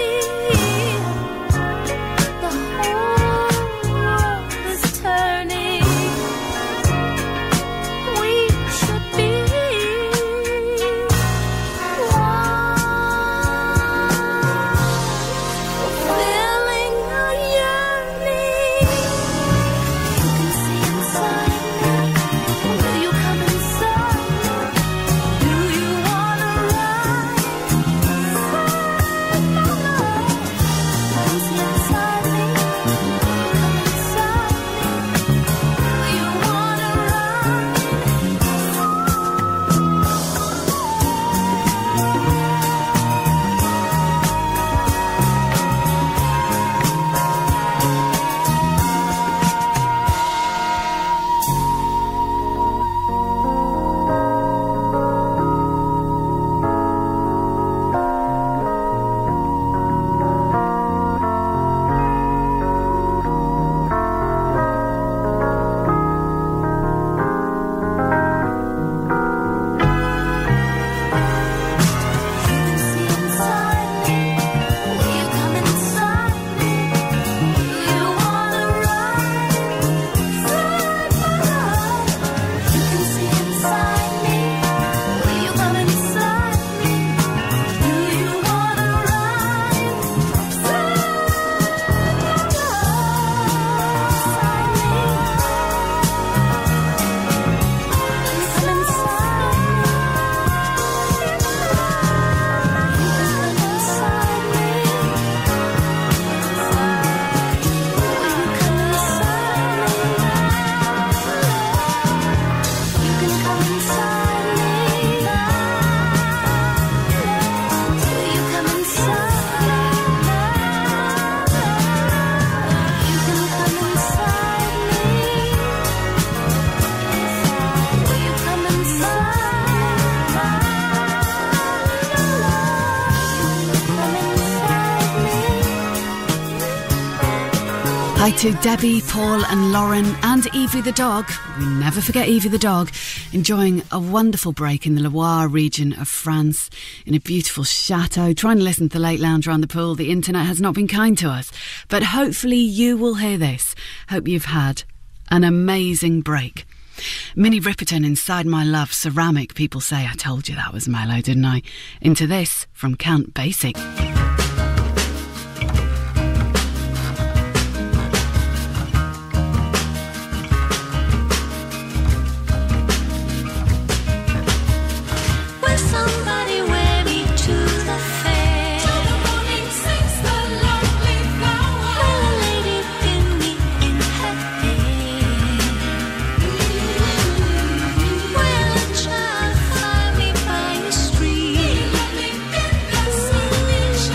the whole world is turning. We should be fulfilling a yearning. You can see inside me. Will you come inside me? Do you wanna ride side by side? You can see inside me. Come inside me. Do you wanna ride? Hi to Debbie, Paul and Lauren and Evie the dog. We never forget Evie the dog. Enjoying a wonderful break in the Loire region of France in a beautiful chateau. Trying to listen to the Late Lounge around the pool. The internet has not been kind to us. But hopefully you will hear this. Hope you've had an amazing break. Minnie Riperton, Inside My Love, Ceramic. People say I told you that was mellow, didn't I? Into this from Count Basic. Will somebody wear me to the fair? Till the morning sings the lovely flower. Will a lady pin me in her hair? Will a child fly me by a stream? Singing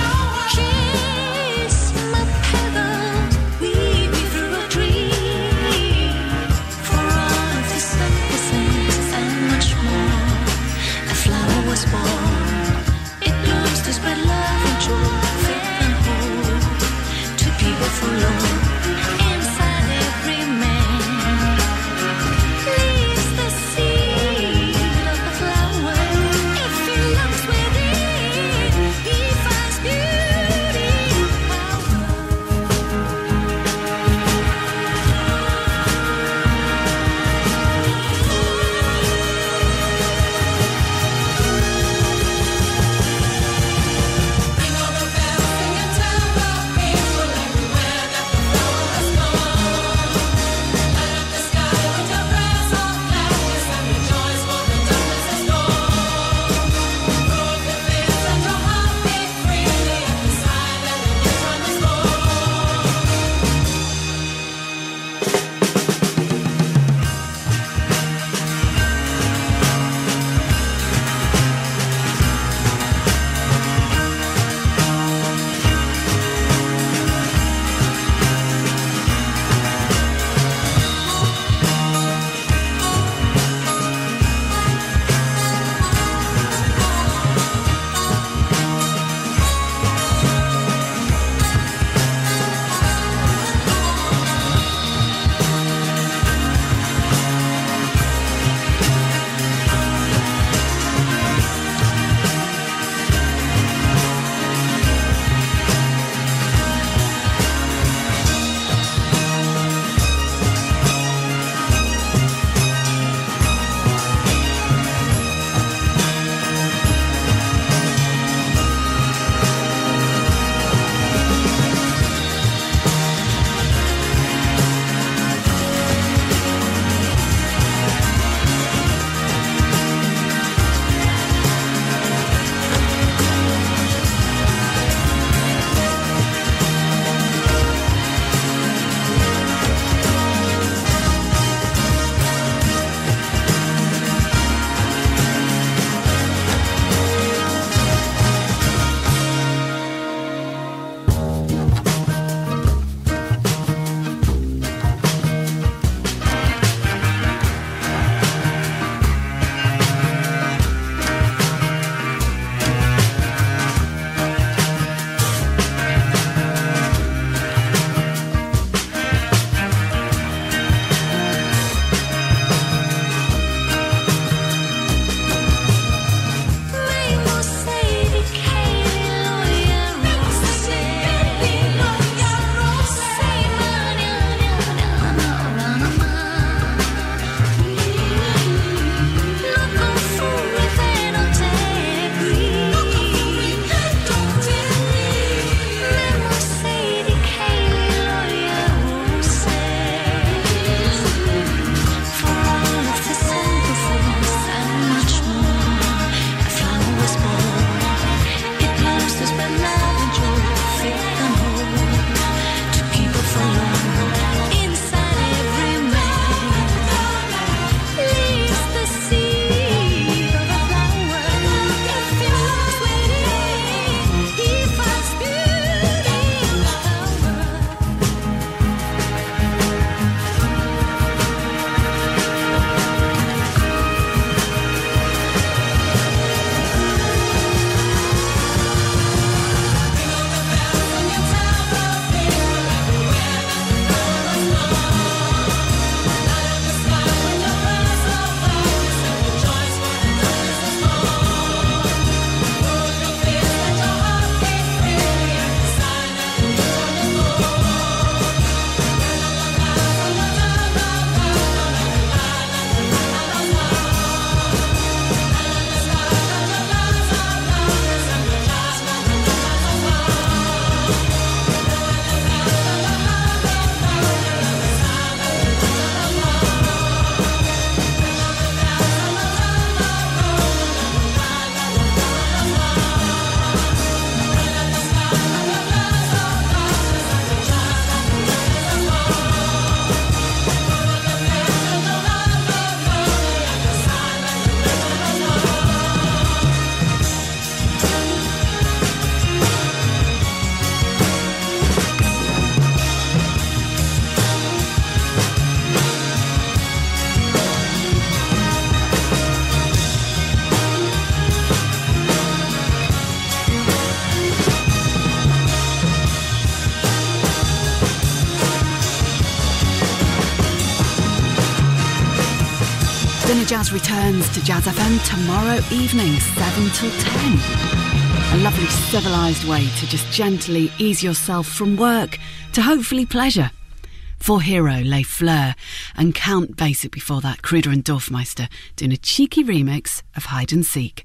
Dinner Jazz returns to Jazz FM tomorrow evening, 7 till 10. A lovely civilised way to just gently ease yourself from work to hopefully pleasure. For Hero, Les Fleurs, and Count Basic before that, Kruder and Dorfmeister doing a cheeky remix of Hide and Seek.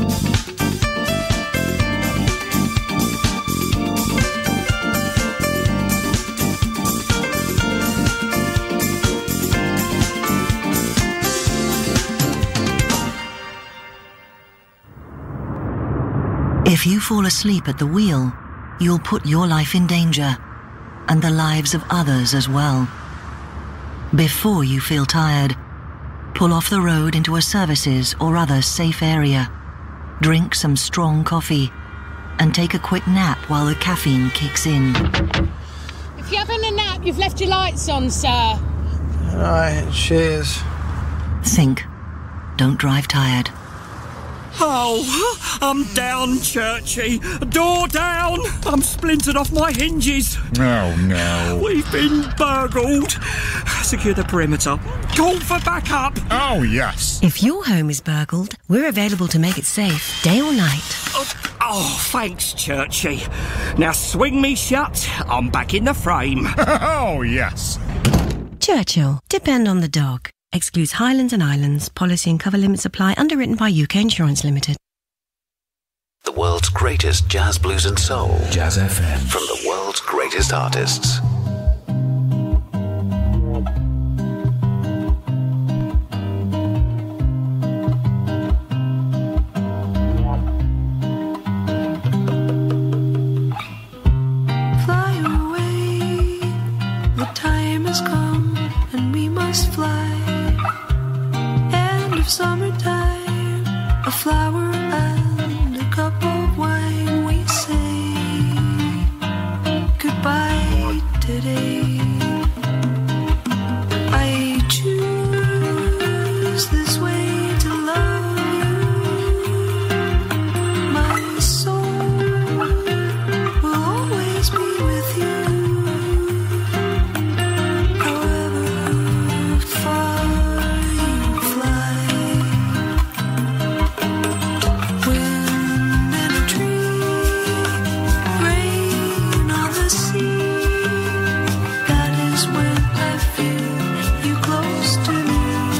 If you fall asleep at the wheel, you'll put your life in danger, and the lives of others as well. Before you feel tired, pull off the road into a services or other safe area, drink some strong coffee, and take a quick nap while the caffeine kicks in. If you're having a nap, you've left your lights on, sir. Right, cheers. Think. Don't drive tired. Oh, I'm down, Churchy. Door down. I'm splintered off my hinges. Oh, no. We've been burgled. Secure the perimeter. Call for backup. Oh, yes. If your home is burgled, we're available to make it safe, day or night. Oh, thanks, Churchy. Now swing me shut. I'm back in the frame. Oh, yes. Churchill, depend on the dog. Excludes Highlands and Islands. Policy and cover limits apply. Underwritten by UK Insurance Limited. The world's greatest jazz, blues and soul. Jazz FM. From the world's greatest artists. Fly away, the time has come and we must fly. End of summertime, a flower and a cup of wine. We say goodbye today. I choose this way to love you. My soul will always be with you, however far you fly. Wind in a tree, rain on the sea. That is when I feel you close to me.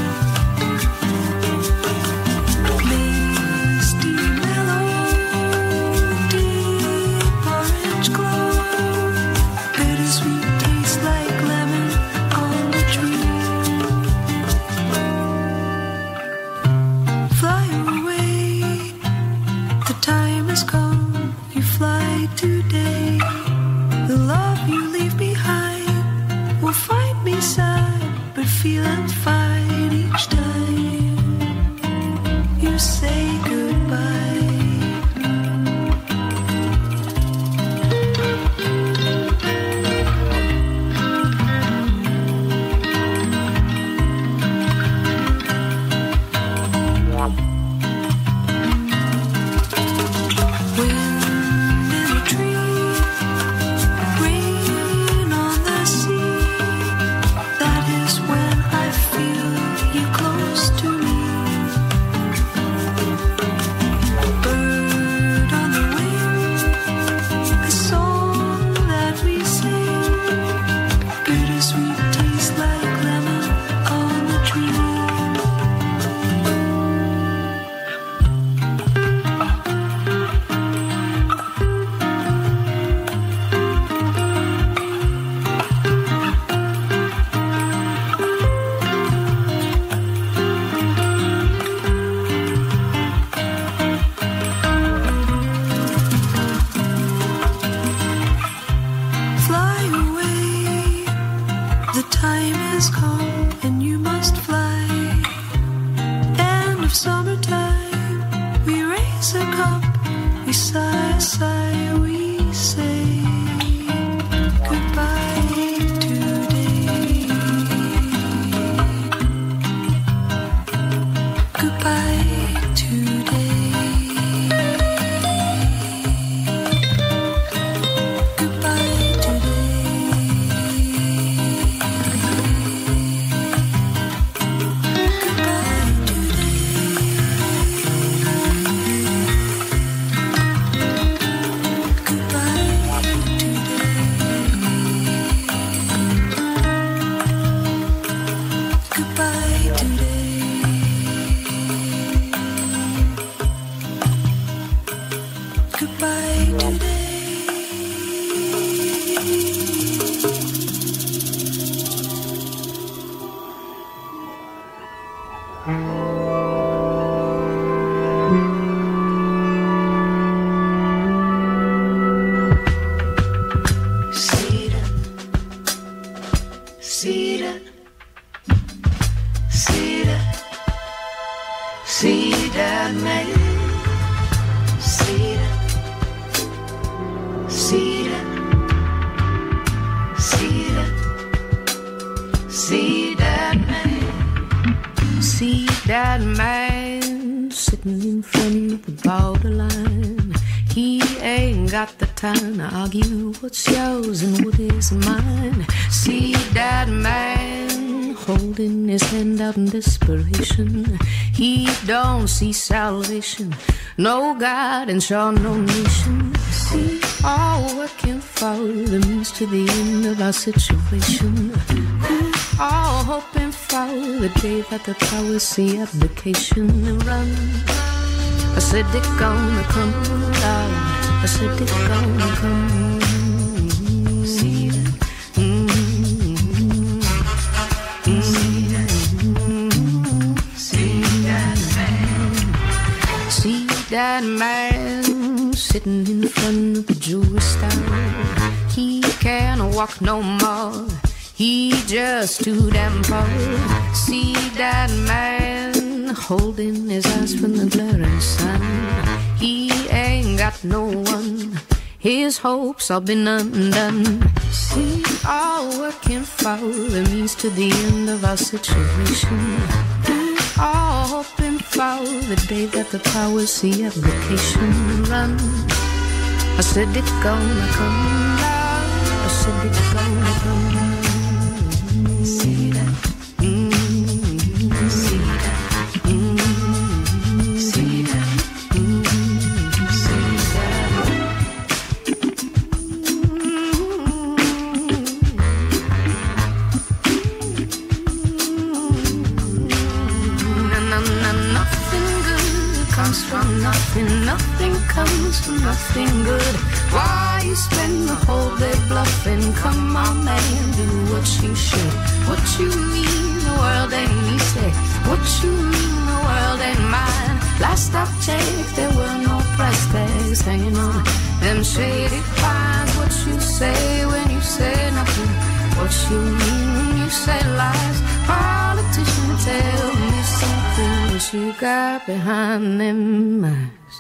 Misty mellow, deep orange glow, bittersweet taste like lemon on the tree. Fly away, the time has come, you fly today. The love you leave behind will find me sad, but feeling fine each time you say goodbye. Wind in a tree, rain on the sea. That is when I feel you close to me. Bird on the wing, a song that we sing. Bittersweet taste like lemon on the tree. Fly away, the time has come and you must fly. End of summertime, we raise a cup, we sigh, sigh, we say goodbye today. Goodbye today. Goodbye today. Goodbye That man sitting in front of the borderline, he ain't got the time to argue what's yours and what is mine. See that man holding his hand out in desperation. He don't see salvation, no God and sure no nation. See, all working for the means to the end of our situation. All hoping for the day that the powers see abdication and run. I said it gonna come loud. I said it gonna come. See that? See that man? See that man sitting in front of the jewelry store. He can't walk no more. He just too damn poor. See that man holding his eyes from the glaring sun. He ain't got no one. His hopes all been undone. See, all working for the means to the end of our situation. All hoping for the day that the powers see application run. I said it's gonna come down. I said it's gonna come down. See that? See that? See that? See that? Nothing good comes from nothing. Nothing comes from nothing good. Why you spend the whole day bluffing? Come on, man, do what you should. What you mean, the world ain't easy. What you mean, the world ain't mine. Last I checked, there were no price tags hanging on them shady pines. What you say when you say nothing? What you mean when you say lies? Politicians, tell me something. What you got behind them eyes?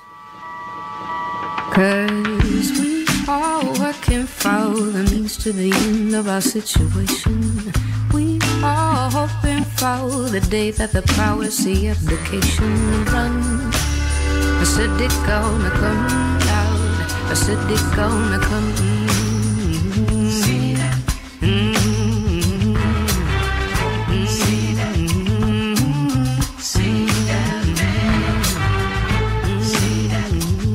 'Cause we all working for the means to the end of our situation. We all hoping for the day that the powers see abdication run. I said it gonna come loud. I said it gonna come. See that? See that? See that man? See that?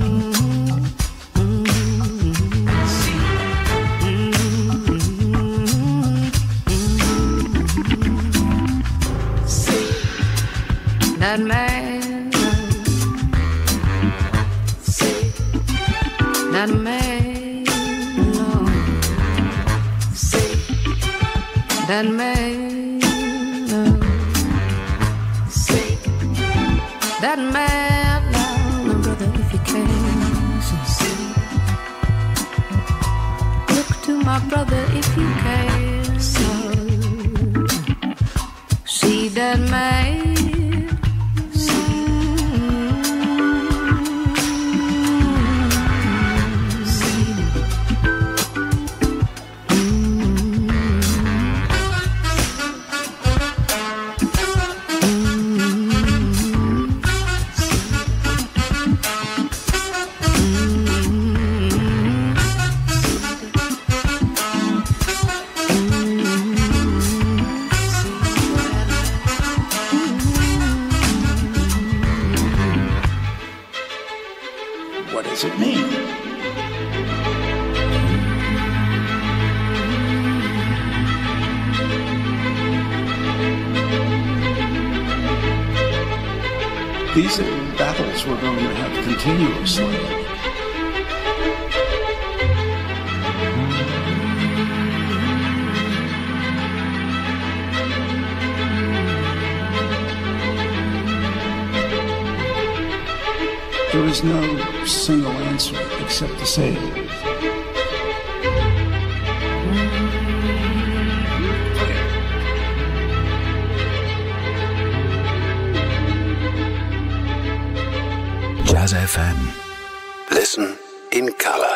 That man, see that man, no. See that man, no. See that man, no, my brother, if you can. See, look to my brother if you can. See that man. What does it mean? These are battles we're going to have continuously. There is no single answer except to say it. Jazz FM. Listen in color.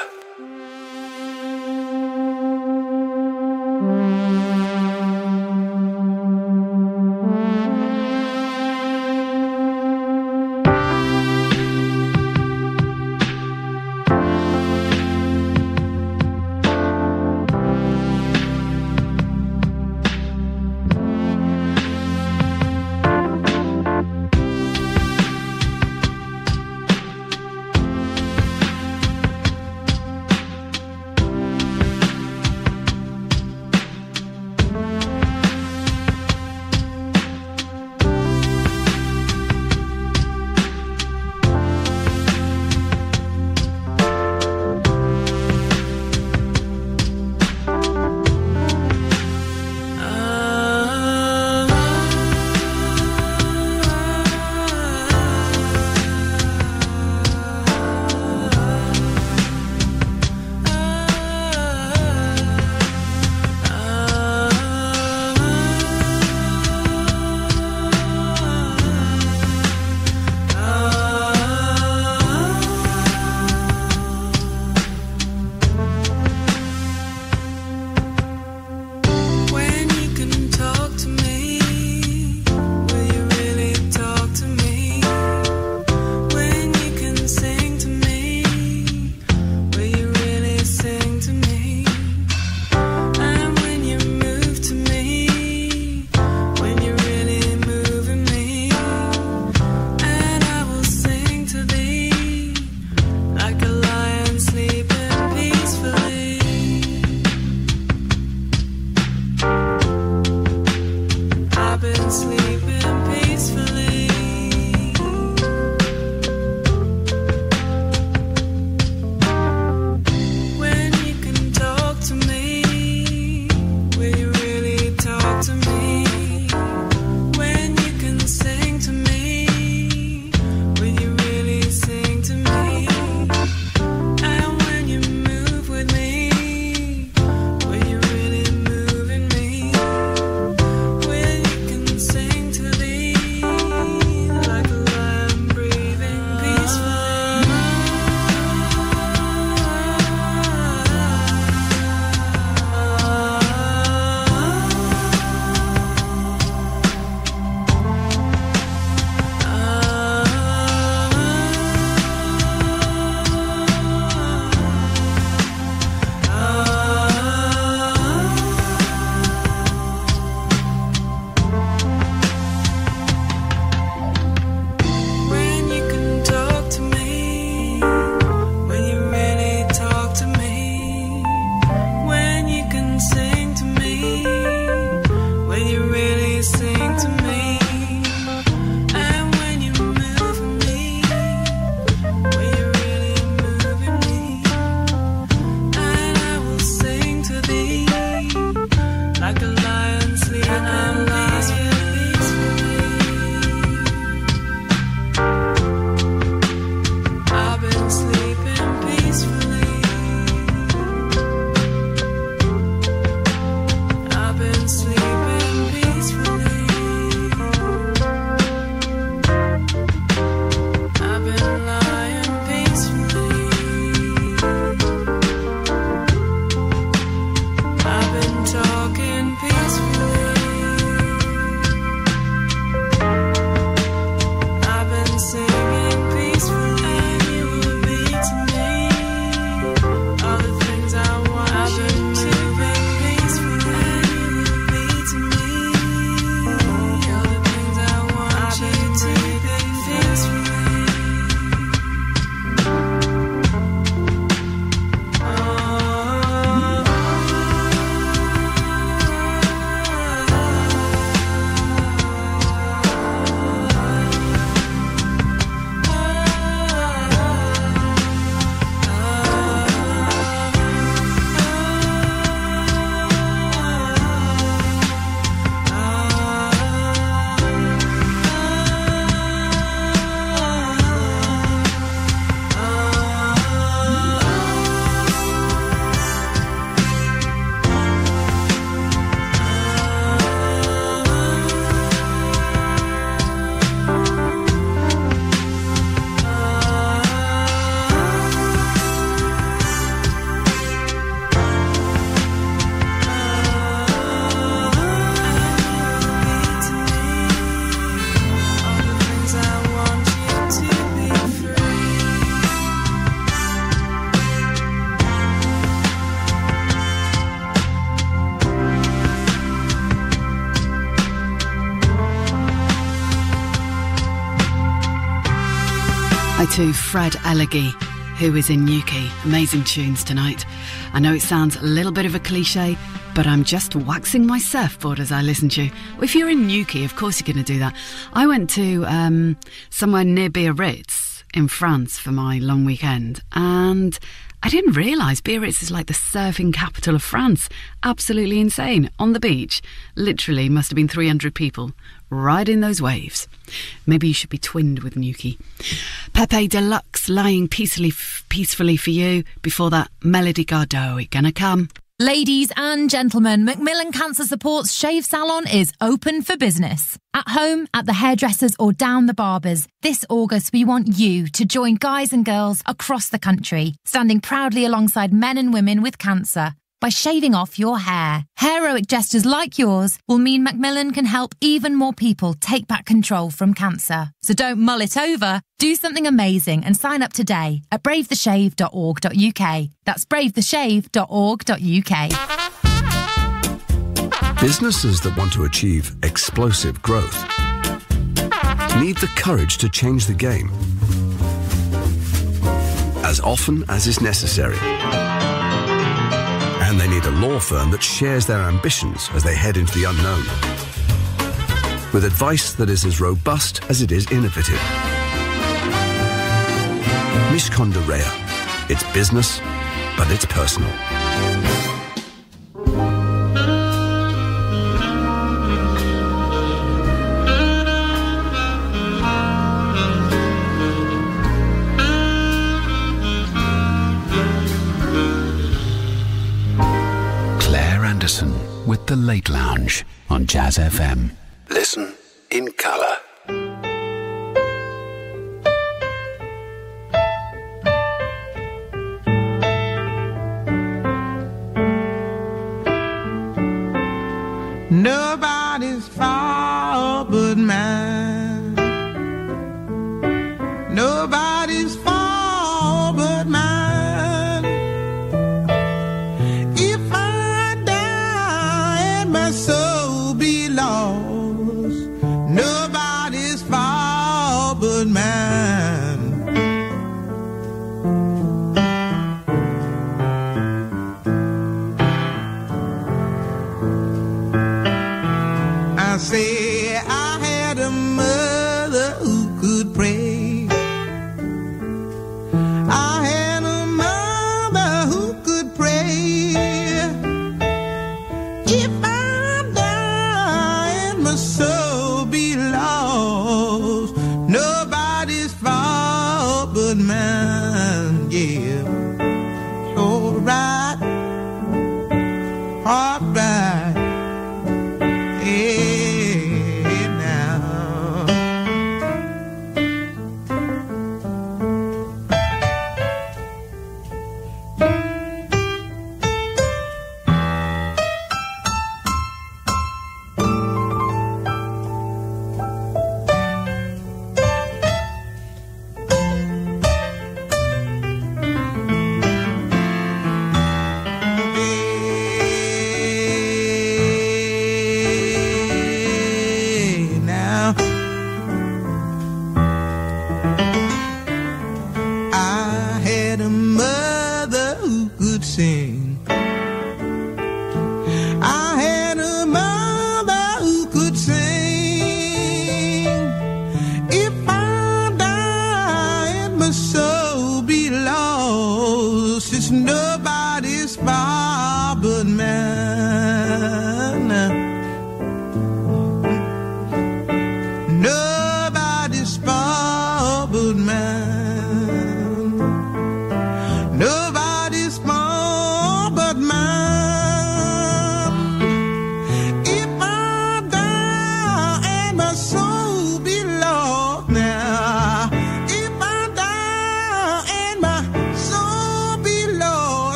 I've been sleeping peacefully. Hi to Fred Elegee, who is in Newquay. Amazing tunes tonight. I know it sounds a little bit of a cliche, but I'm just waxing my surfboard as I listen to you. Well, if you're in Newquay, of course you're going to do that. I went to somewhere near Biarritz in France for my long weekend, and I didn't realise Biarritz is like the surfing capital of France. Absolutely insane. On the beach, literally must have been 300 people riding those waves. Maybe you should be twinned with Newquay. Pepe Deluxe lying peacefully for you. Before that, Melody Gardot, it gonna come. Ladies and gentlemen, Macmillan Cancer Support's shave salon is open for business. At home, at the hairdressers or down the barbers, this August we want you to join guys and girls across the country, standing proudly alongside men and women with cancer by shaving off your hair. Heroic gestures like yours will mean Macmillan can help even more people take back control from cancer. So don't mull it over. Do something amazing and sign up today at bravetheshave.org.uk. That's bravetheshave.org.uk. Businesses that want to achieve explosive growth need the courage to change the game as often as is necessary. And they need a law firm that shares their ambitions as they head into the unknown, with advice that is as robust as it is innovative. Mishcon de Rea. It's business, but it's personal. With The Late Lounge on Jazz FM. Listen in colour. Nobody's fault but mine. Nobody's fault but mine. So be lost. Nobody's fault but mine. I say I had a mother who could pray. I had a mother who could pray. If my soul be lost, nobody's fault but mine, yeah. Alright, alright, yeah, now.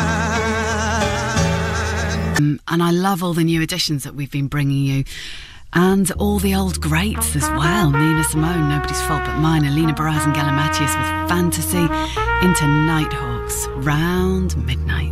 And I love all the new additions that we've been bringing you. And all the old greats as well. Nina Simone, Nobody's Fault But Mine, Alina Baraz and Galimatius with Fantasy, into Nighthawks, Round Midnight.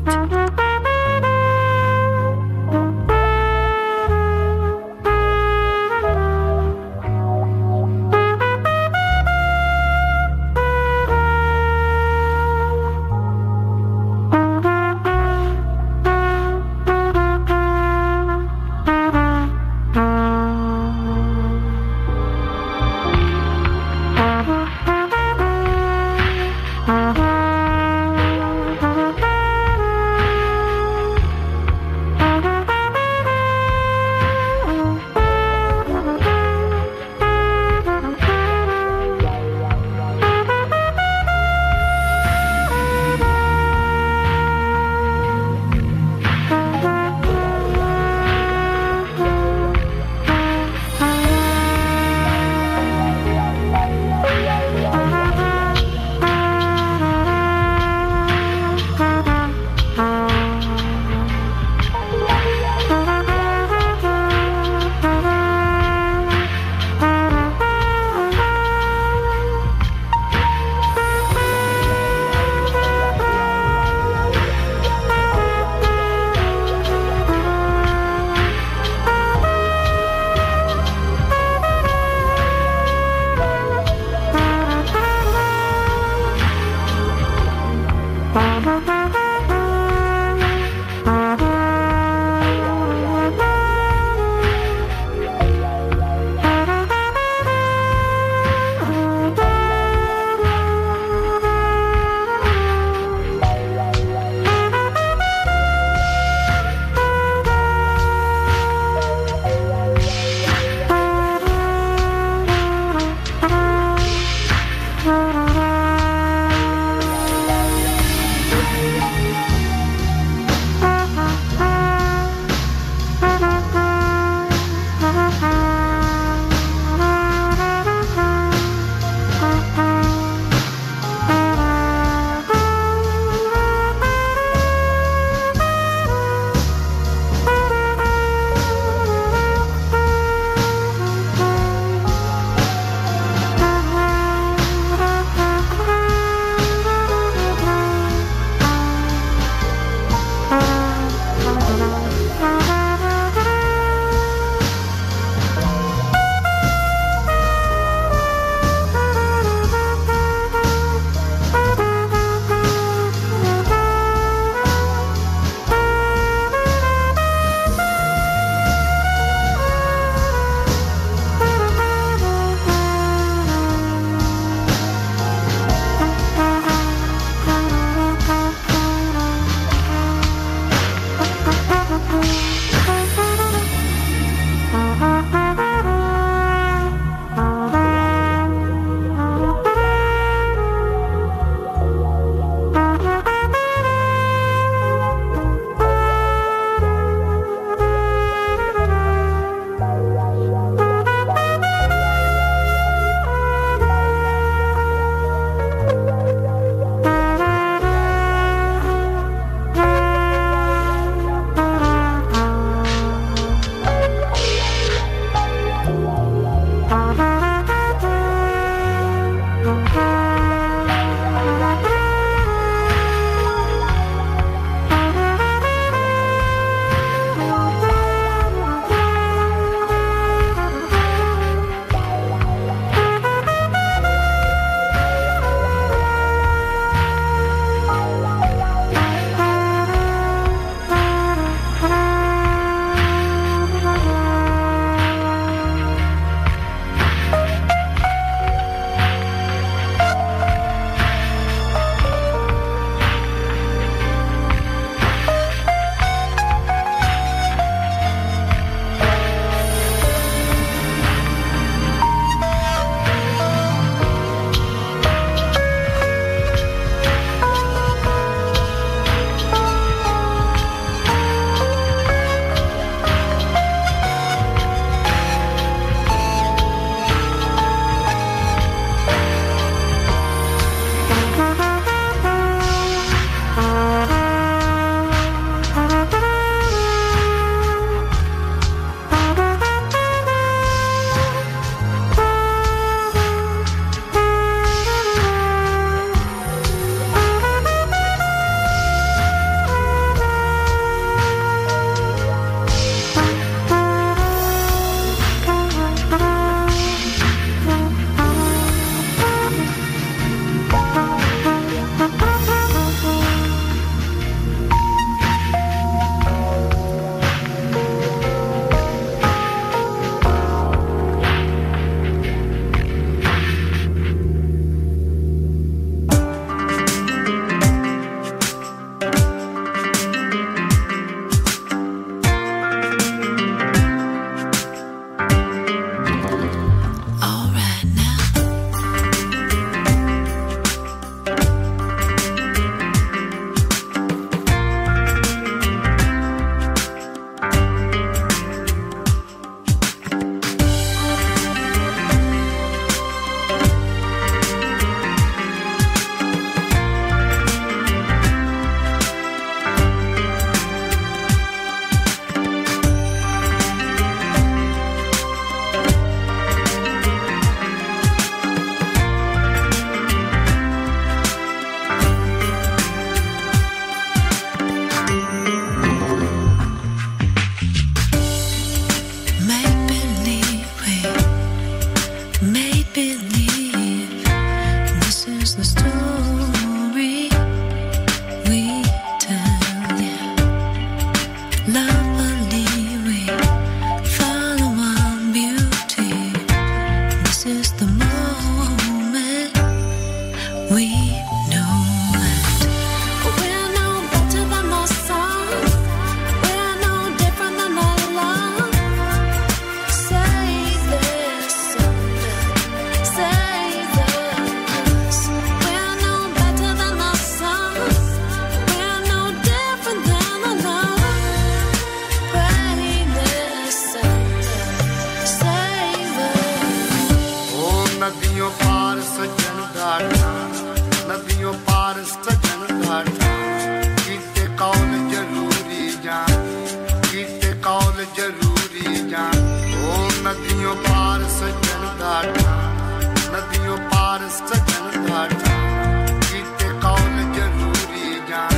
जरूरी जान ओ नदियों पार सजन data नदियों पार सजन data कीते कौल जरूरी जान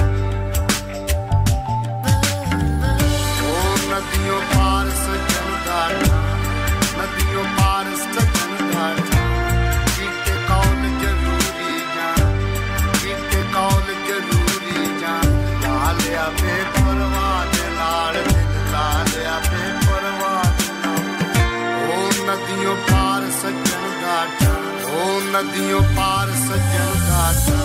ओ नदियों पार सजन data नदियों पार सजन data कीते कौल जरूरी जान कीते कौल जरूरी जान लालिया बेपरवाह दे लाल दिल लालिया बेपरवाह ओ नदियों पार सजन घाटा ओ नदियों पार सजन घाटा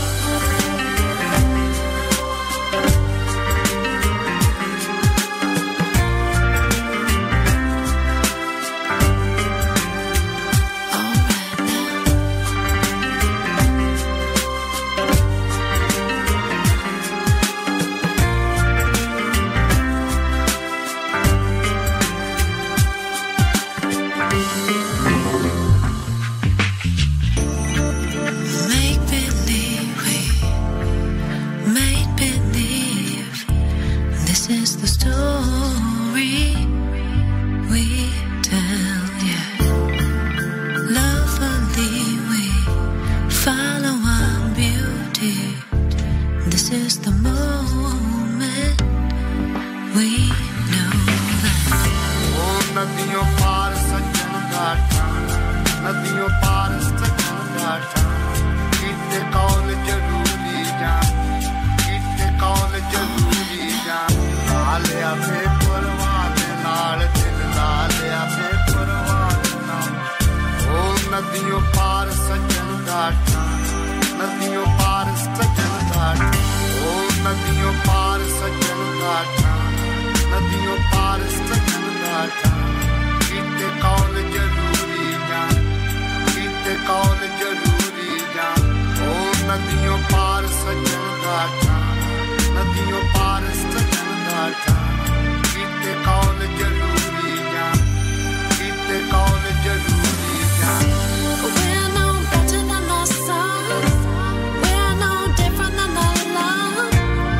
Is the story we tell, yeah. Lovingly we follow our beauty. This is the moment we know that. Oh, nadiyon paar sajan gaata, nadiyon paar sajan gaata. Kitte kaul jaruri jaan, kitte kaul jaruri jaan. लालिया बेपरवाह दे लाल दिल लालिया बेपरवाह ना ओ नदियों पार सजन घाटा नदियों पार सजन घाटा ओ नदियों पार सजन घाटा नदियों पार सजन घाटा कीते कौल जरूरी जान कीते कौल जरूरी जान ओ नदियों पार सजन घाटा नदियों पार सजन घाटा कीते कौल जरूरी जान कीते कौल जरूरी जान We're no better than the sun. We're no different than the love.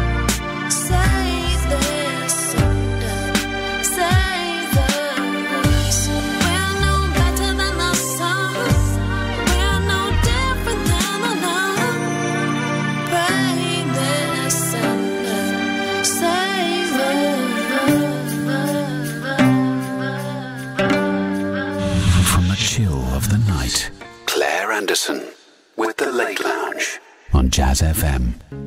Save this thunder. Save us. We're no better than the sun. We're no different than the love. Break this thunder. Save From the chill of the night, Claire Anderson with The Late Lounge on Jazz FM.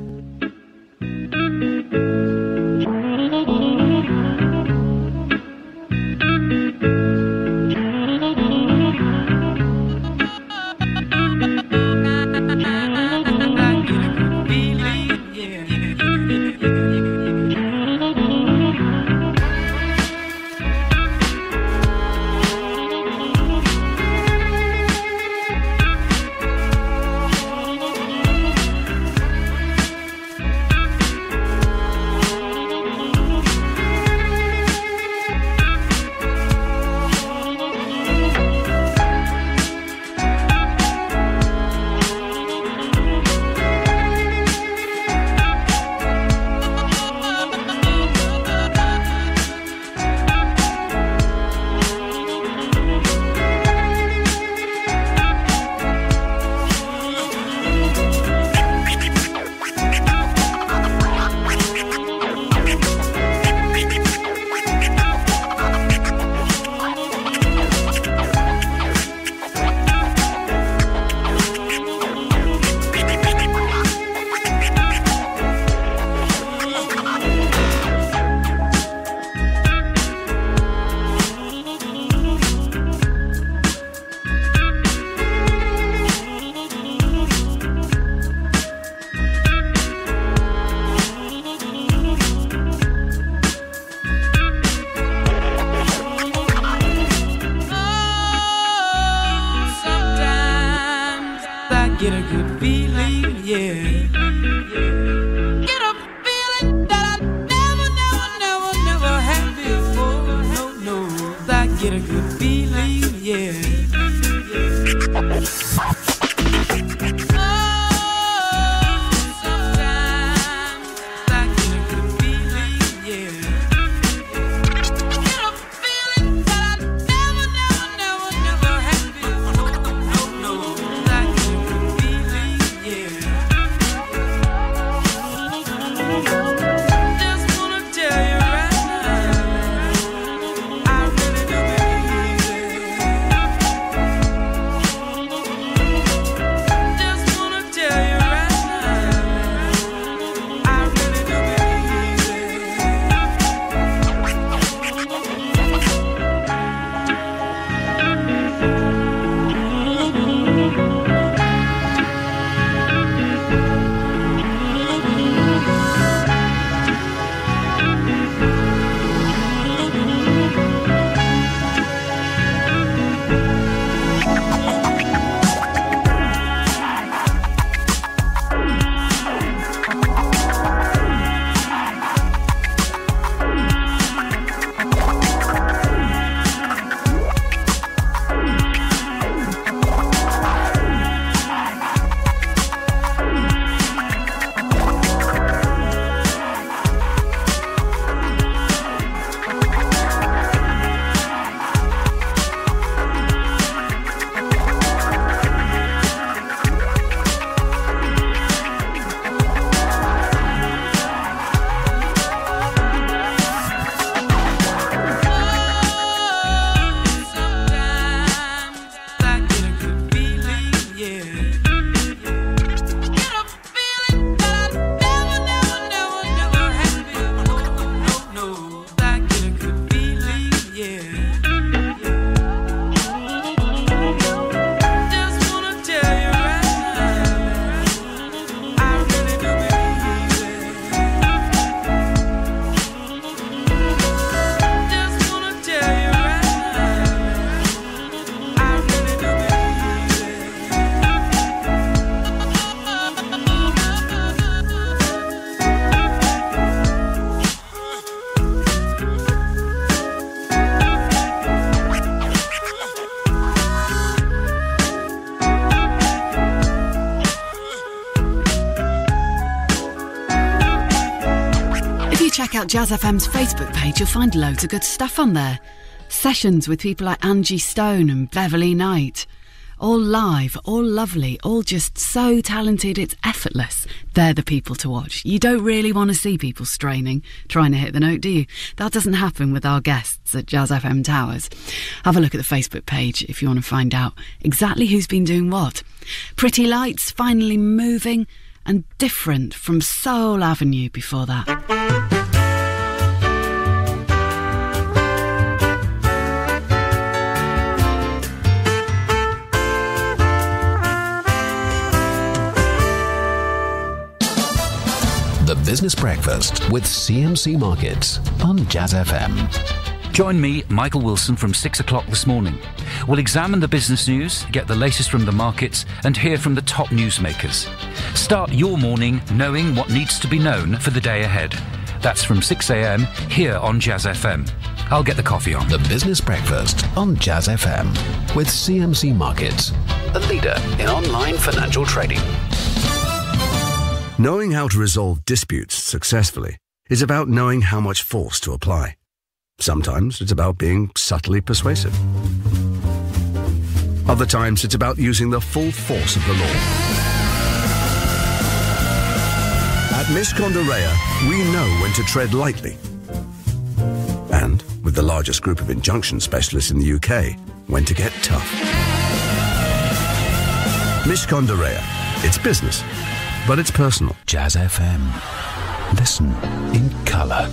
Get a good feeling, yeah. Get a feeling that I never had before. No, I get a good feeling, yeah. Sometimes I get a good feeling, yeah. Get a out Jazz FM's Facebook page, you'll find loads of good stuff on there. Sessions with people like Angie Stone and Beverly Knight. All live, all lovely, all just so talented it's effortless. They're the people to watch. You don't really want to see people straining, trying to hit the note, do you? That doesn't happen with our guests at Jazz FM Towers. Have a look at the Facebook page if you want to find out exactly who's been doing what. Pretty Lights finally moving, and Different from Soul Avenue before that. The Business Breakfast with CMC Markets on Jazz FM. Join me, Michael Wilson, from 6 o'clock this morning. We'll examine the business news, get the latest from the markets, and hear from the top newsmakers. Start your morning knowing what needs to be known for the day ahead. That's from 6 a.m. here on Jazz FM. I'll get the coffee on. The Business Breakfast on Jazz FM with CMC Markets, a leader in online financial trading. Knowing how to resolve disputes successfully is about knowing how much force to apply. Sometimes it's about being subtly persuasive. Other times it's about using the full force of the law. At Mishcon de Reya, we know when to tread lightly. And, with the largest group of injunction specialists in the UK, when to get tough. Mishcon de Reya. It's business, but it's personal. Jazz FM. Listen in colour.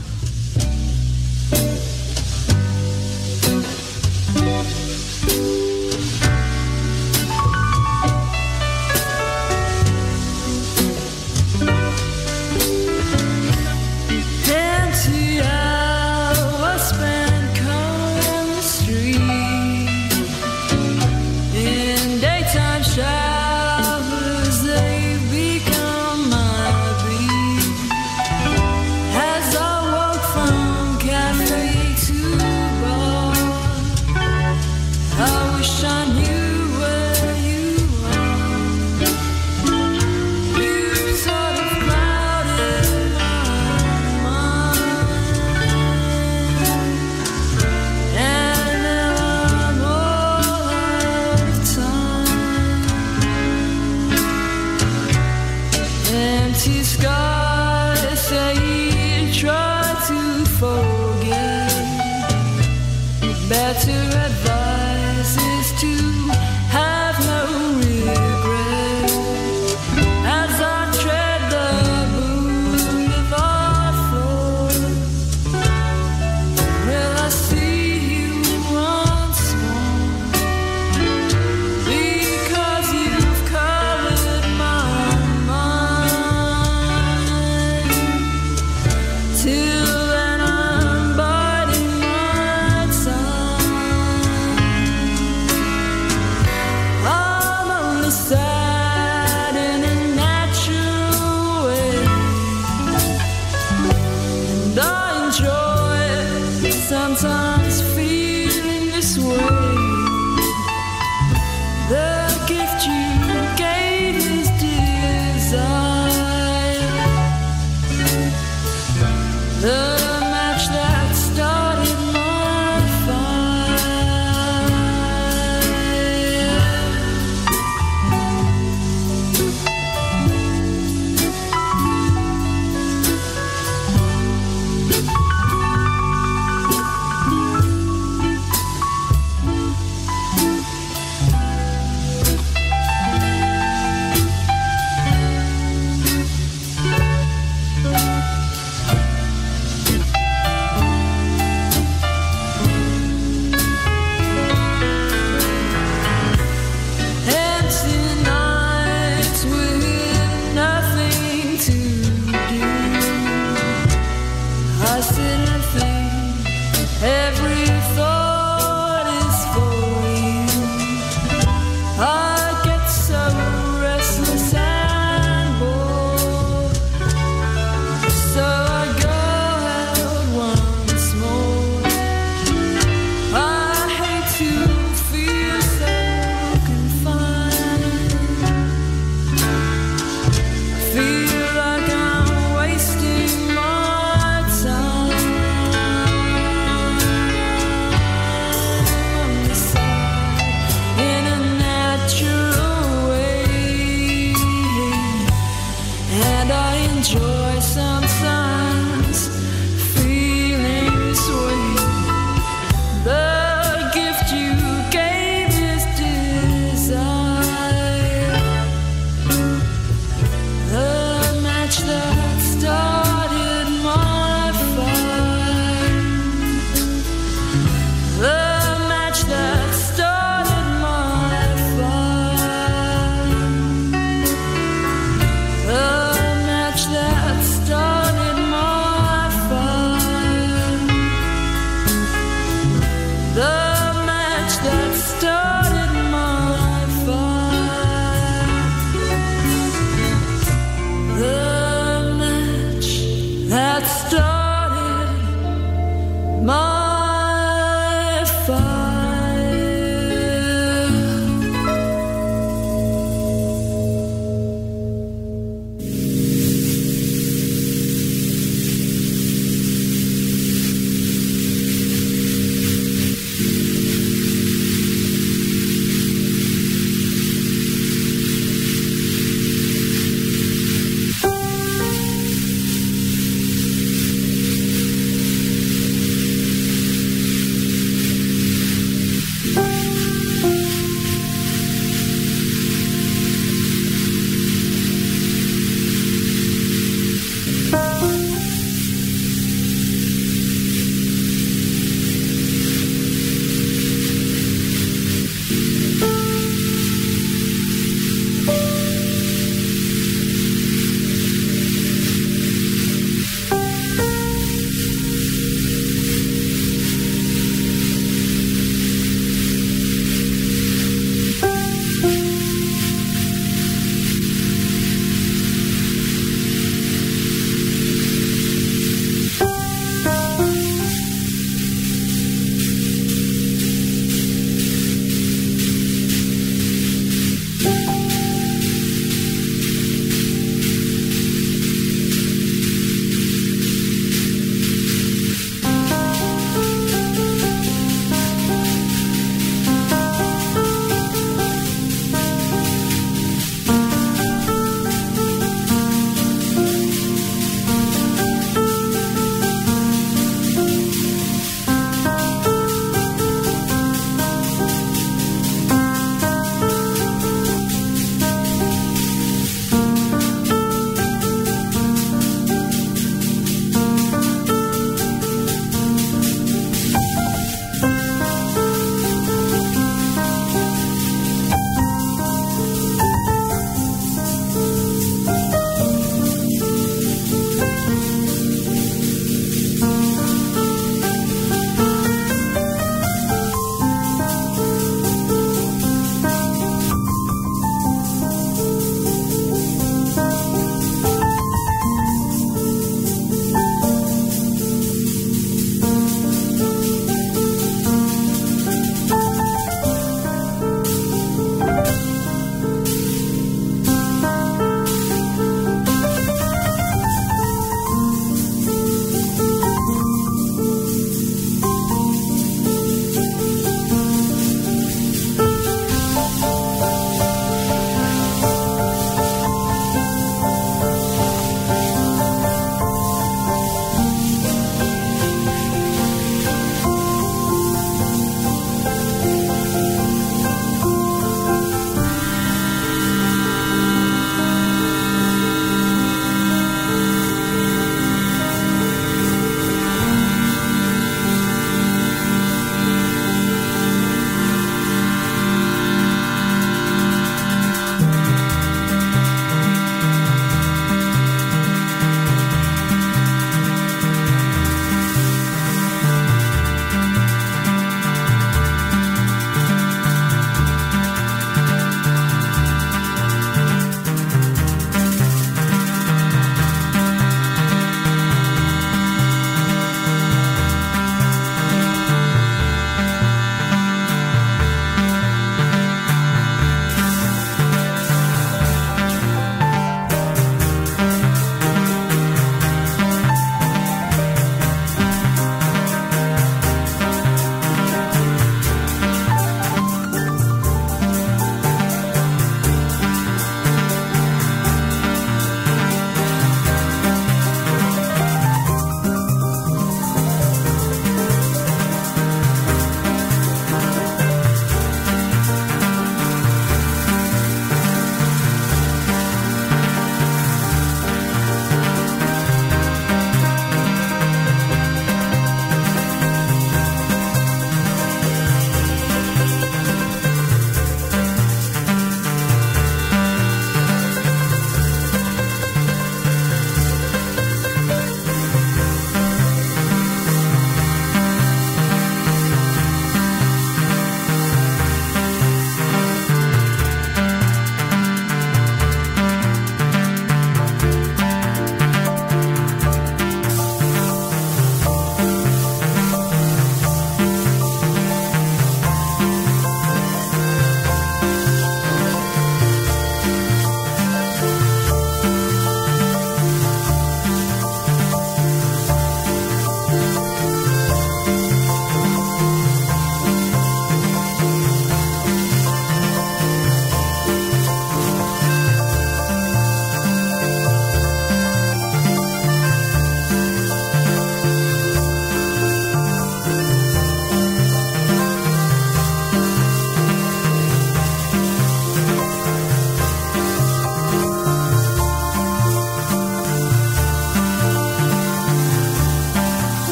Empty hours spent combing the street. In daytime showers, they become my beat. As I walk from cafe to bar, I wish I knew where you are. You sort of clouded my mind, and now I'm all out of time. Empty skies say you try to forget. Better advice is to have no regret. As I tread the boulevard floor, will I see you once more? Because you've colored my mind. Till then I'm biding my time. I'm only sad in a natural way, and I enjoy sometimes feeling this way. The gift you gave is desire, the match that started my fire. Empty nights with nothing to do. I sit and think every thought is for you. I get so restless and bored, so I go out once more. I hate to feel so confined. I feel like I'm wasting my time. my fire.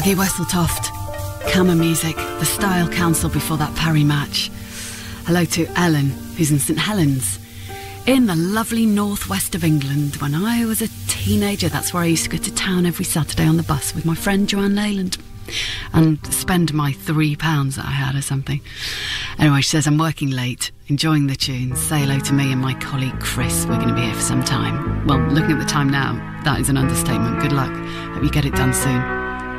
Peggy Wesseltoft, Camera Music, the Style Council before that Parry match. Hello to Ellen, who's in St Helens, in the lovely northwest of England. When I was a teenager, that's where I used to go to town every Saturday on the bus with my friend Joanne Leyland and spend my £3 that I had or something. Anyway, she says, I'm working late, enjoying the tunes. Say hello to me and my colleague Chris. We're going to be here for some time. Well, looking at the time now, that is an understatement. Good luck. Hope you get it done soon.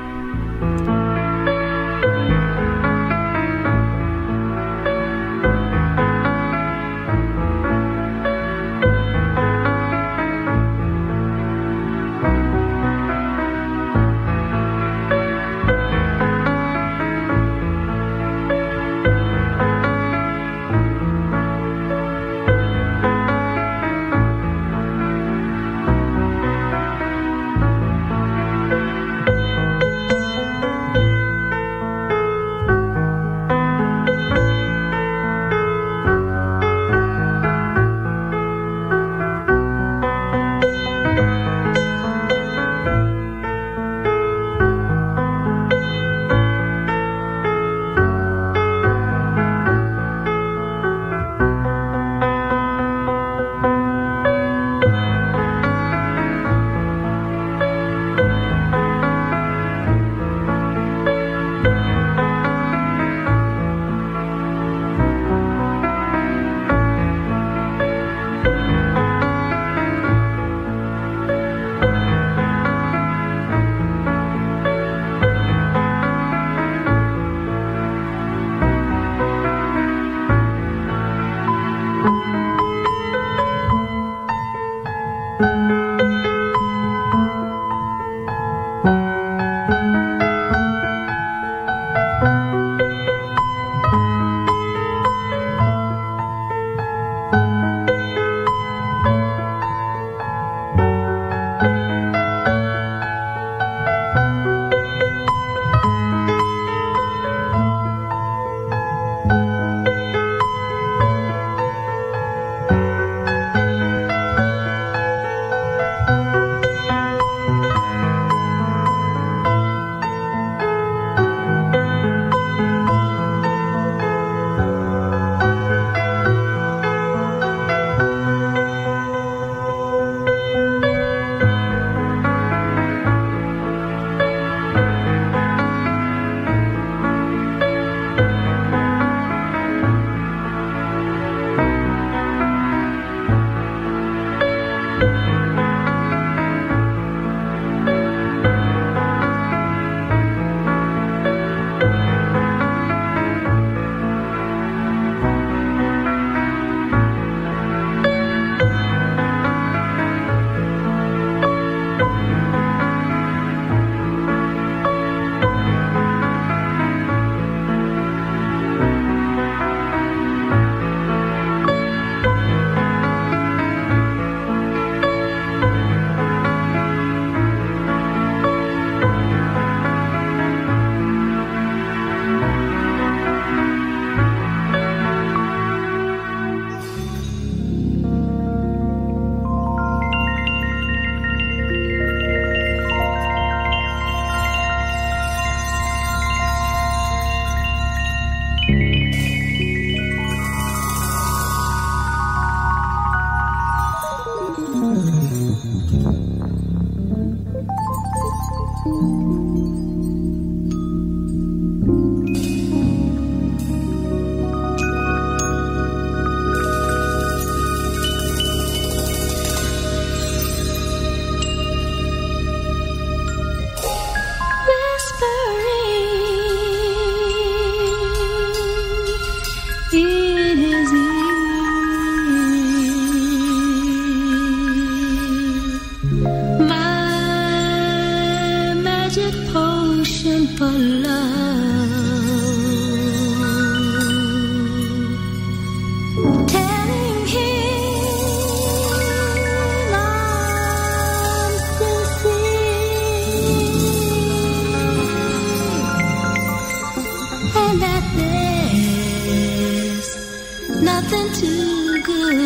Nothing too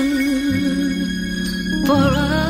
good for us.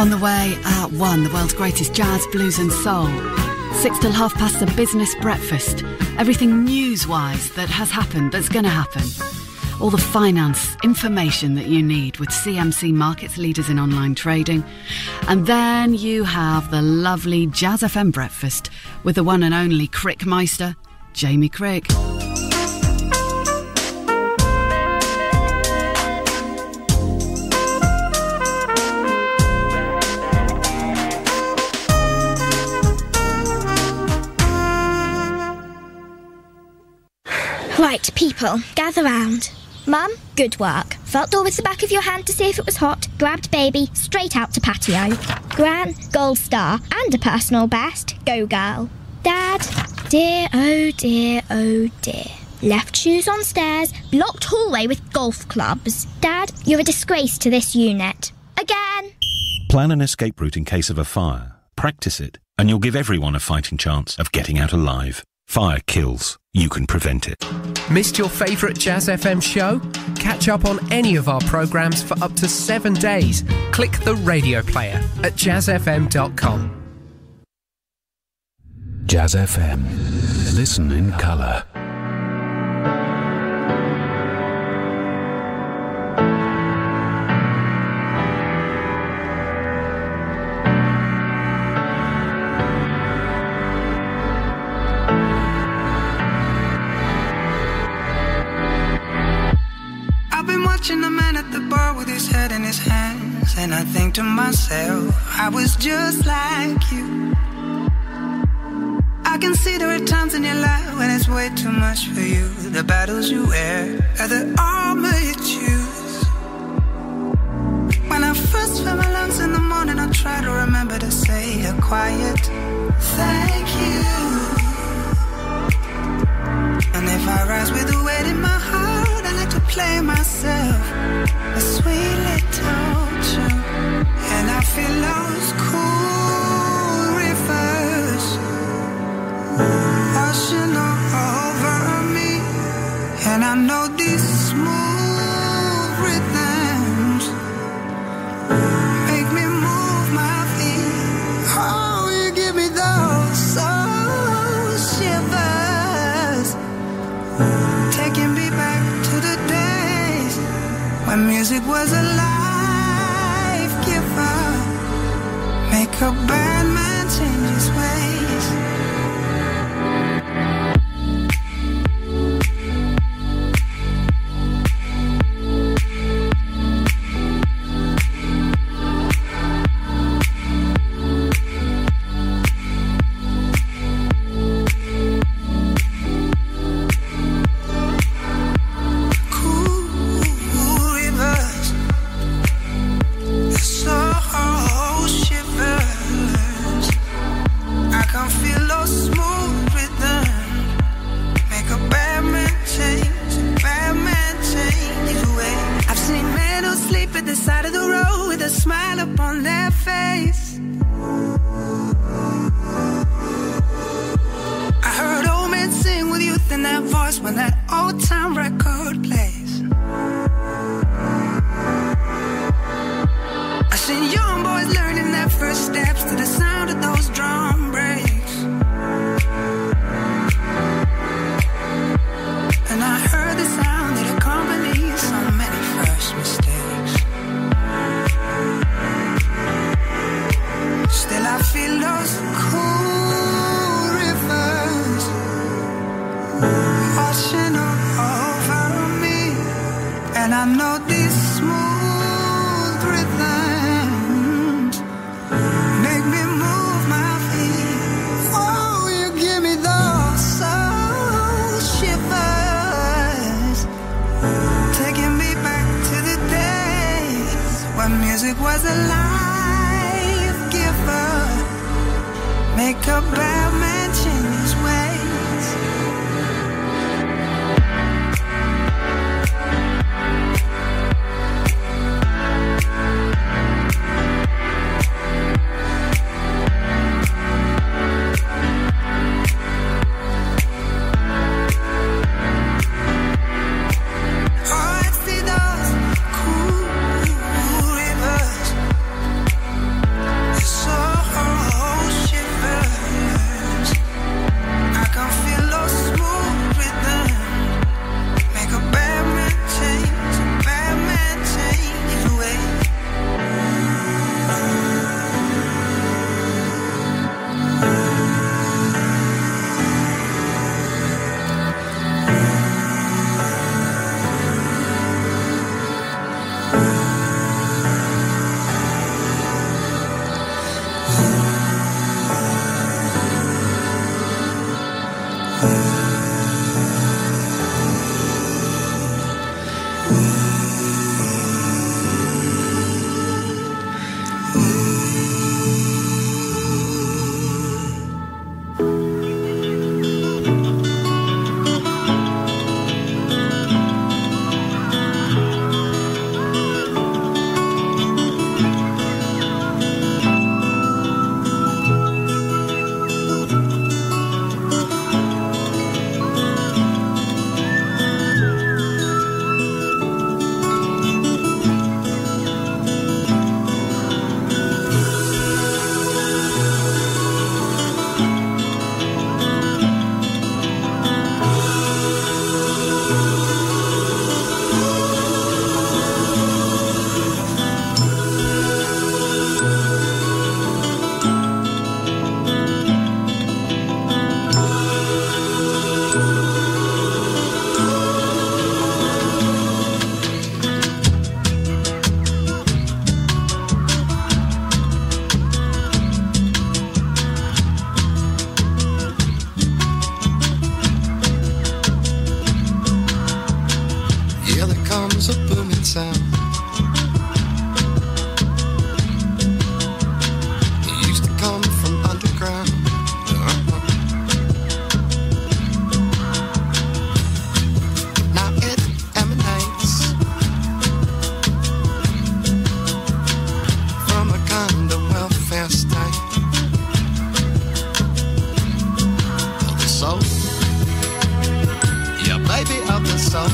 On the way at 1, the world's greatest jazz, blues and soul. 6 till 1:30, the business breakfast. Everything news-wise that has happened, that's going to happen. All the finance information that you need with CMC Markets, leaders in online trading. And then you have the lovely Jazz FM breakfast with the one and only Crickmeister, Jamie Crick. Right, people, gather round. Mum, good work. Felt door with the back of your hand to see if it was hot. Grabbed baby, straight out to patio. Gran, gold star, and a personal best. Go girl. Dad, dear, oh dear, oh dear. Left shoes on stairs, blocked hallway with golf clubs. Dad, you're a disgrace to this unit. Again. Plan an escape route in case of a fire. Practice it, and you'll give everyone a fighting chance of getting out alive. Fire kills. You can prevent it. Missed your favourite Jazz FM show? Catch up on any of our programmes for up to 7 days. Click the radio player at jazzfm.com. Jazz FM. Listen in colour. Watching a man at the bar with his head in his hands, and I think to myself, I was just like you. I can see there are times in your life when it's way too much for you. The battles you wear are the armor you choose. When I first feel my lungs in the morning, I try to remember to say a quiet thank you. And if I rise with the weight in my heart, to play myself a sweet little tune, and I feel those cool rivers washing over me, and I know these smooth rhythms make me move my feet. Oh, you give me those soul shivers, taking me back to the days when music was a life giver. Make a bad man change his ways. sound. It used to come from underground. Now it emanates from a kind of welfare state of the soul. Yeah, baby, of the soul.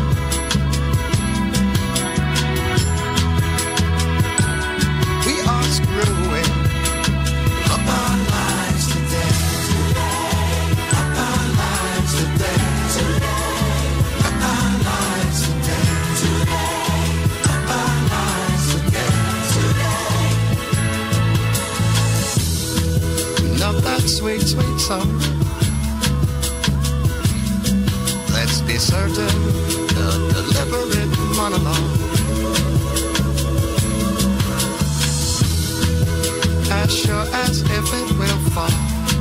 Screwing up our lives today. Up our lives today. Up our lives today. Up our lives today. Not that sweet, sweet song. Let's be certain the deliberate monologue. As sure as if it will fall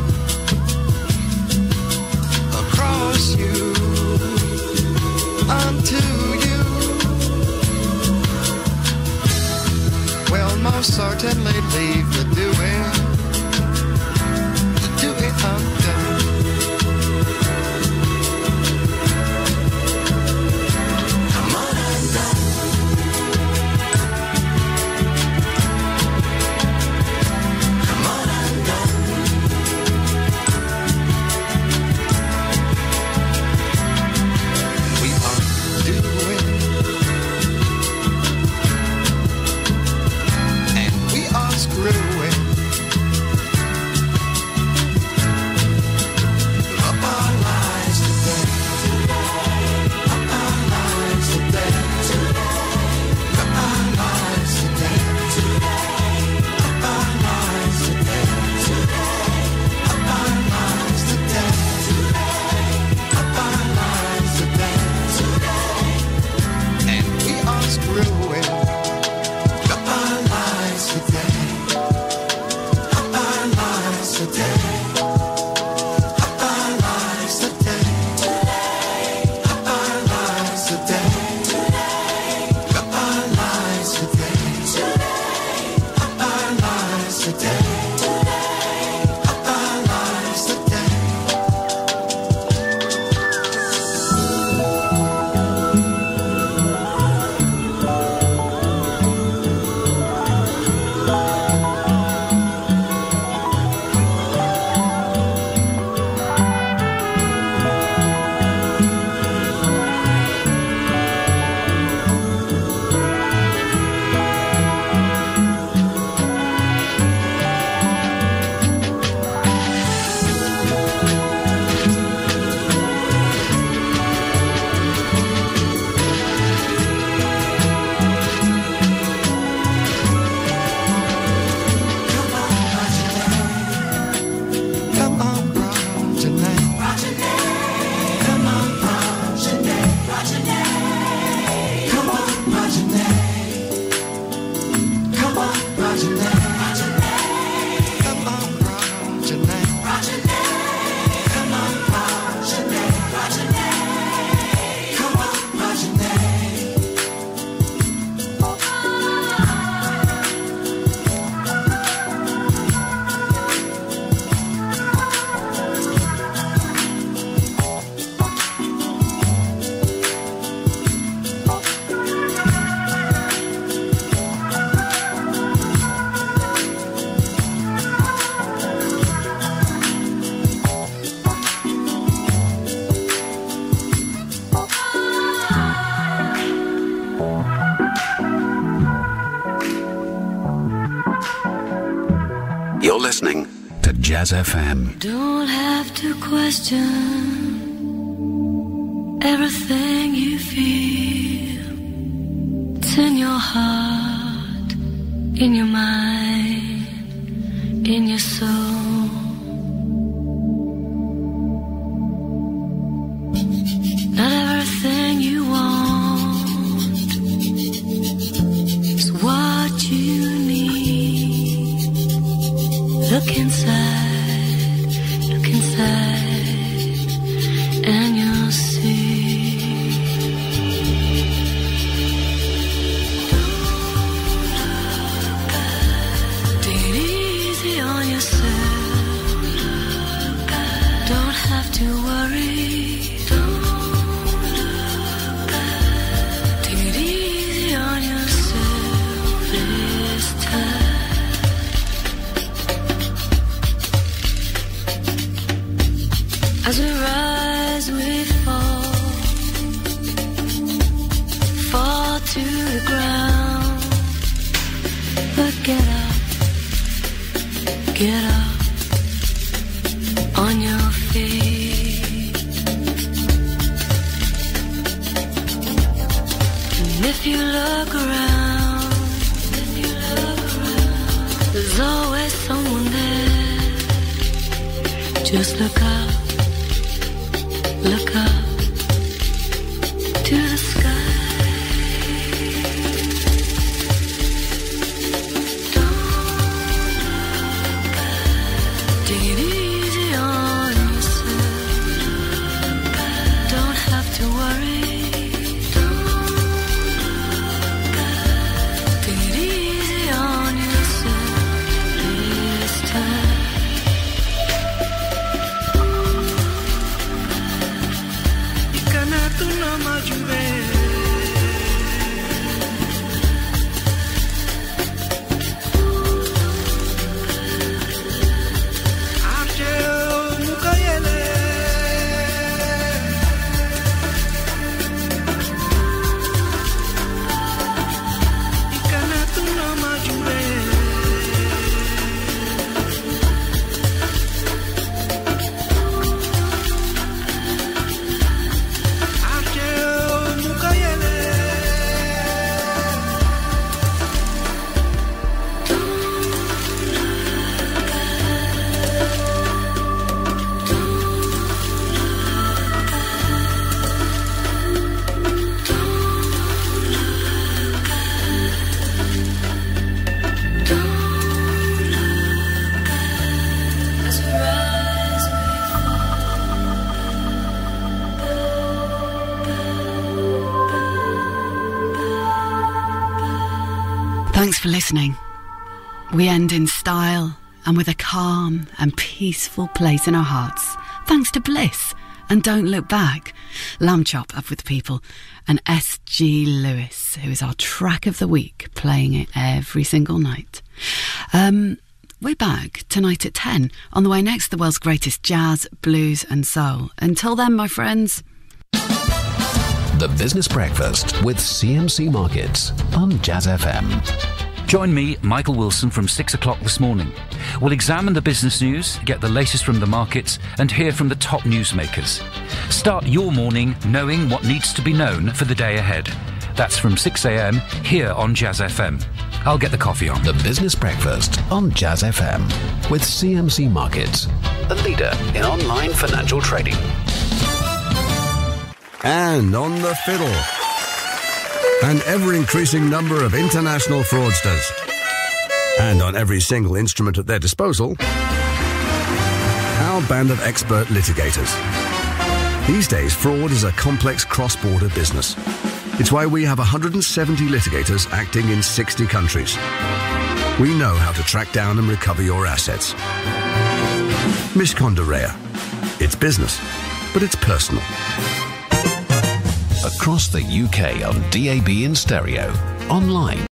across you, unto you, will most certainly leave the doing undone. Come on undone. You're listening to Jazz FM. Don't have to question everything you feel. It's in your heart, in your mind, in your soul. Not everything you want is what you need. Look inside, and you'll see. to the ground. But get up on your feet. And if you look around, there's always someone there. Just look up to the sky. Take it easy on yourself. Don't have to worry. Take it easy on yourself this time. Ikana tu no majuve. Thanks for listening. We end in style and with a calm and peaceful place in our hearts, thanks to Bliss and Don't Look Back, Lamb Chop Up With the People, and S.G. Lewis, who is our track of the week, playing it every single night. We're back tonight at 10. On the way next, the world's greatest jazz, blues and soul. Until then, my friends... The Business Breakfast with CMC Markets on Jazz FM. Join me, Michael Wilson, from 6 o'clock this morning. We'll examine the business news, get the latest from the markets, and hear from the top newsmakers. Start your morning knowing what needs to be known for the day ahead. That's from 6 a.m. here on Jazz FM. I'll get the coffee on. The Business Breakfast on Jazz FM with CMC Markets, the leader in online financial trading. And on the fiddle, an ever-increasing number of international fraudsters. And on every single instrument at their disposal, our band of expert litigators. These days, fraud is a complex cross-border business. It's why we have 170 litigators acting in 60 countries. We know how to track down and recover your assets. Mishcon de Rea. It's business, but it's personal. Across the UK on DAB in stereo, online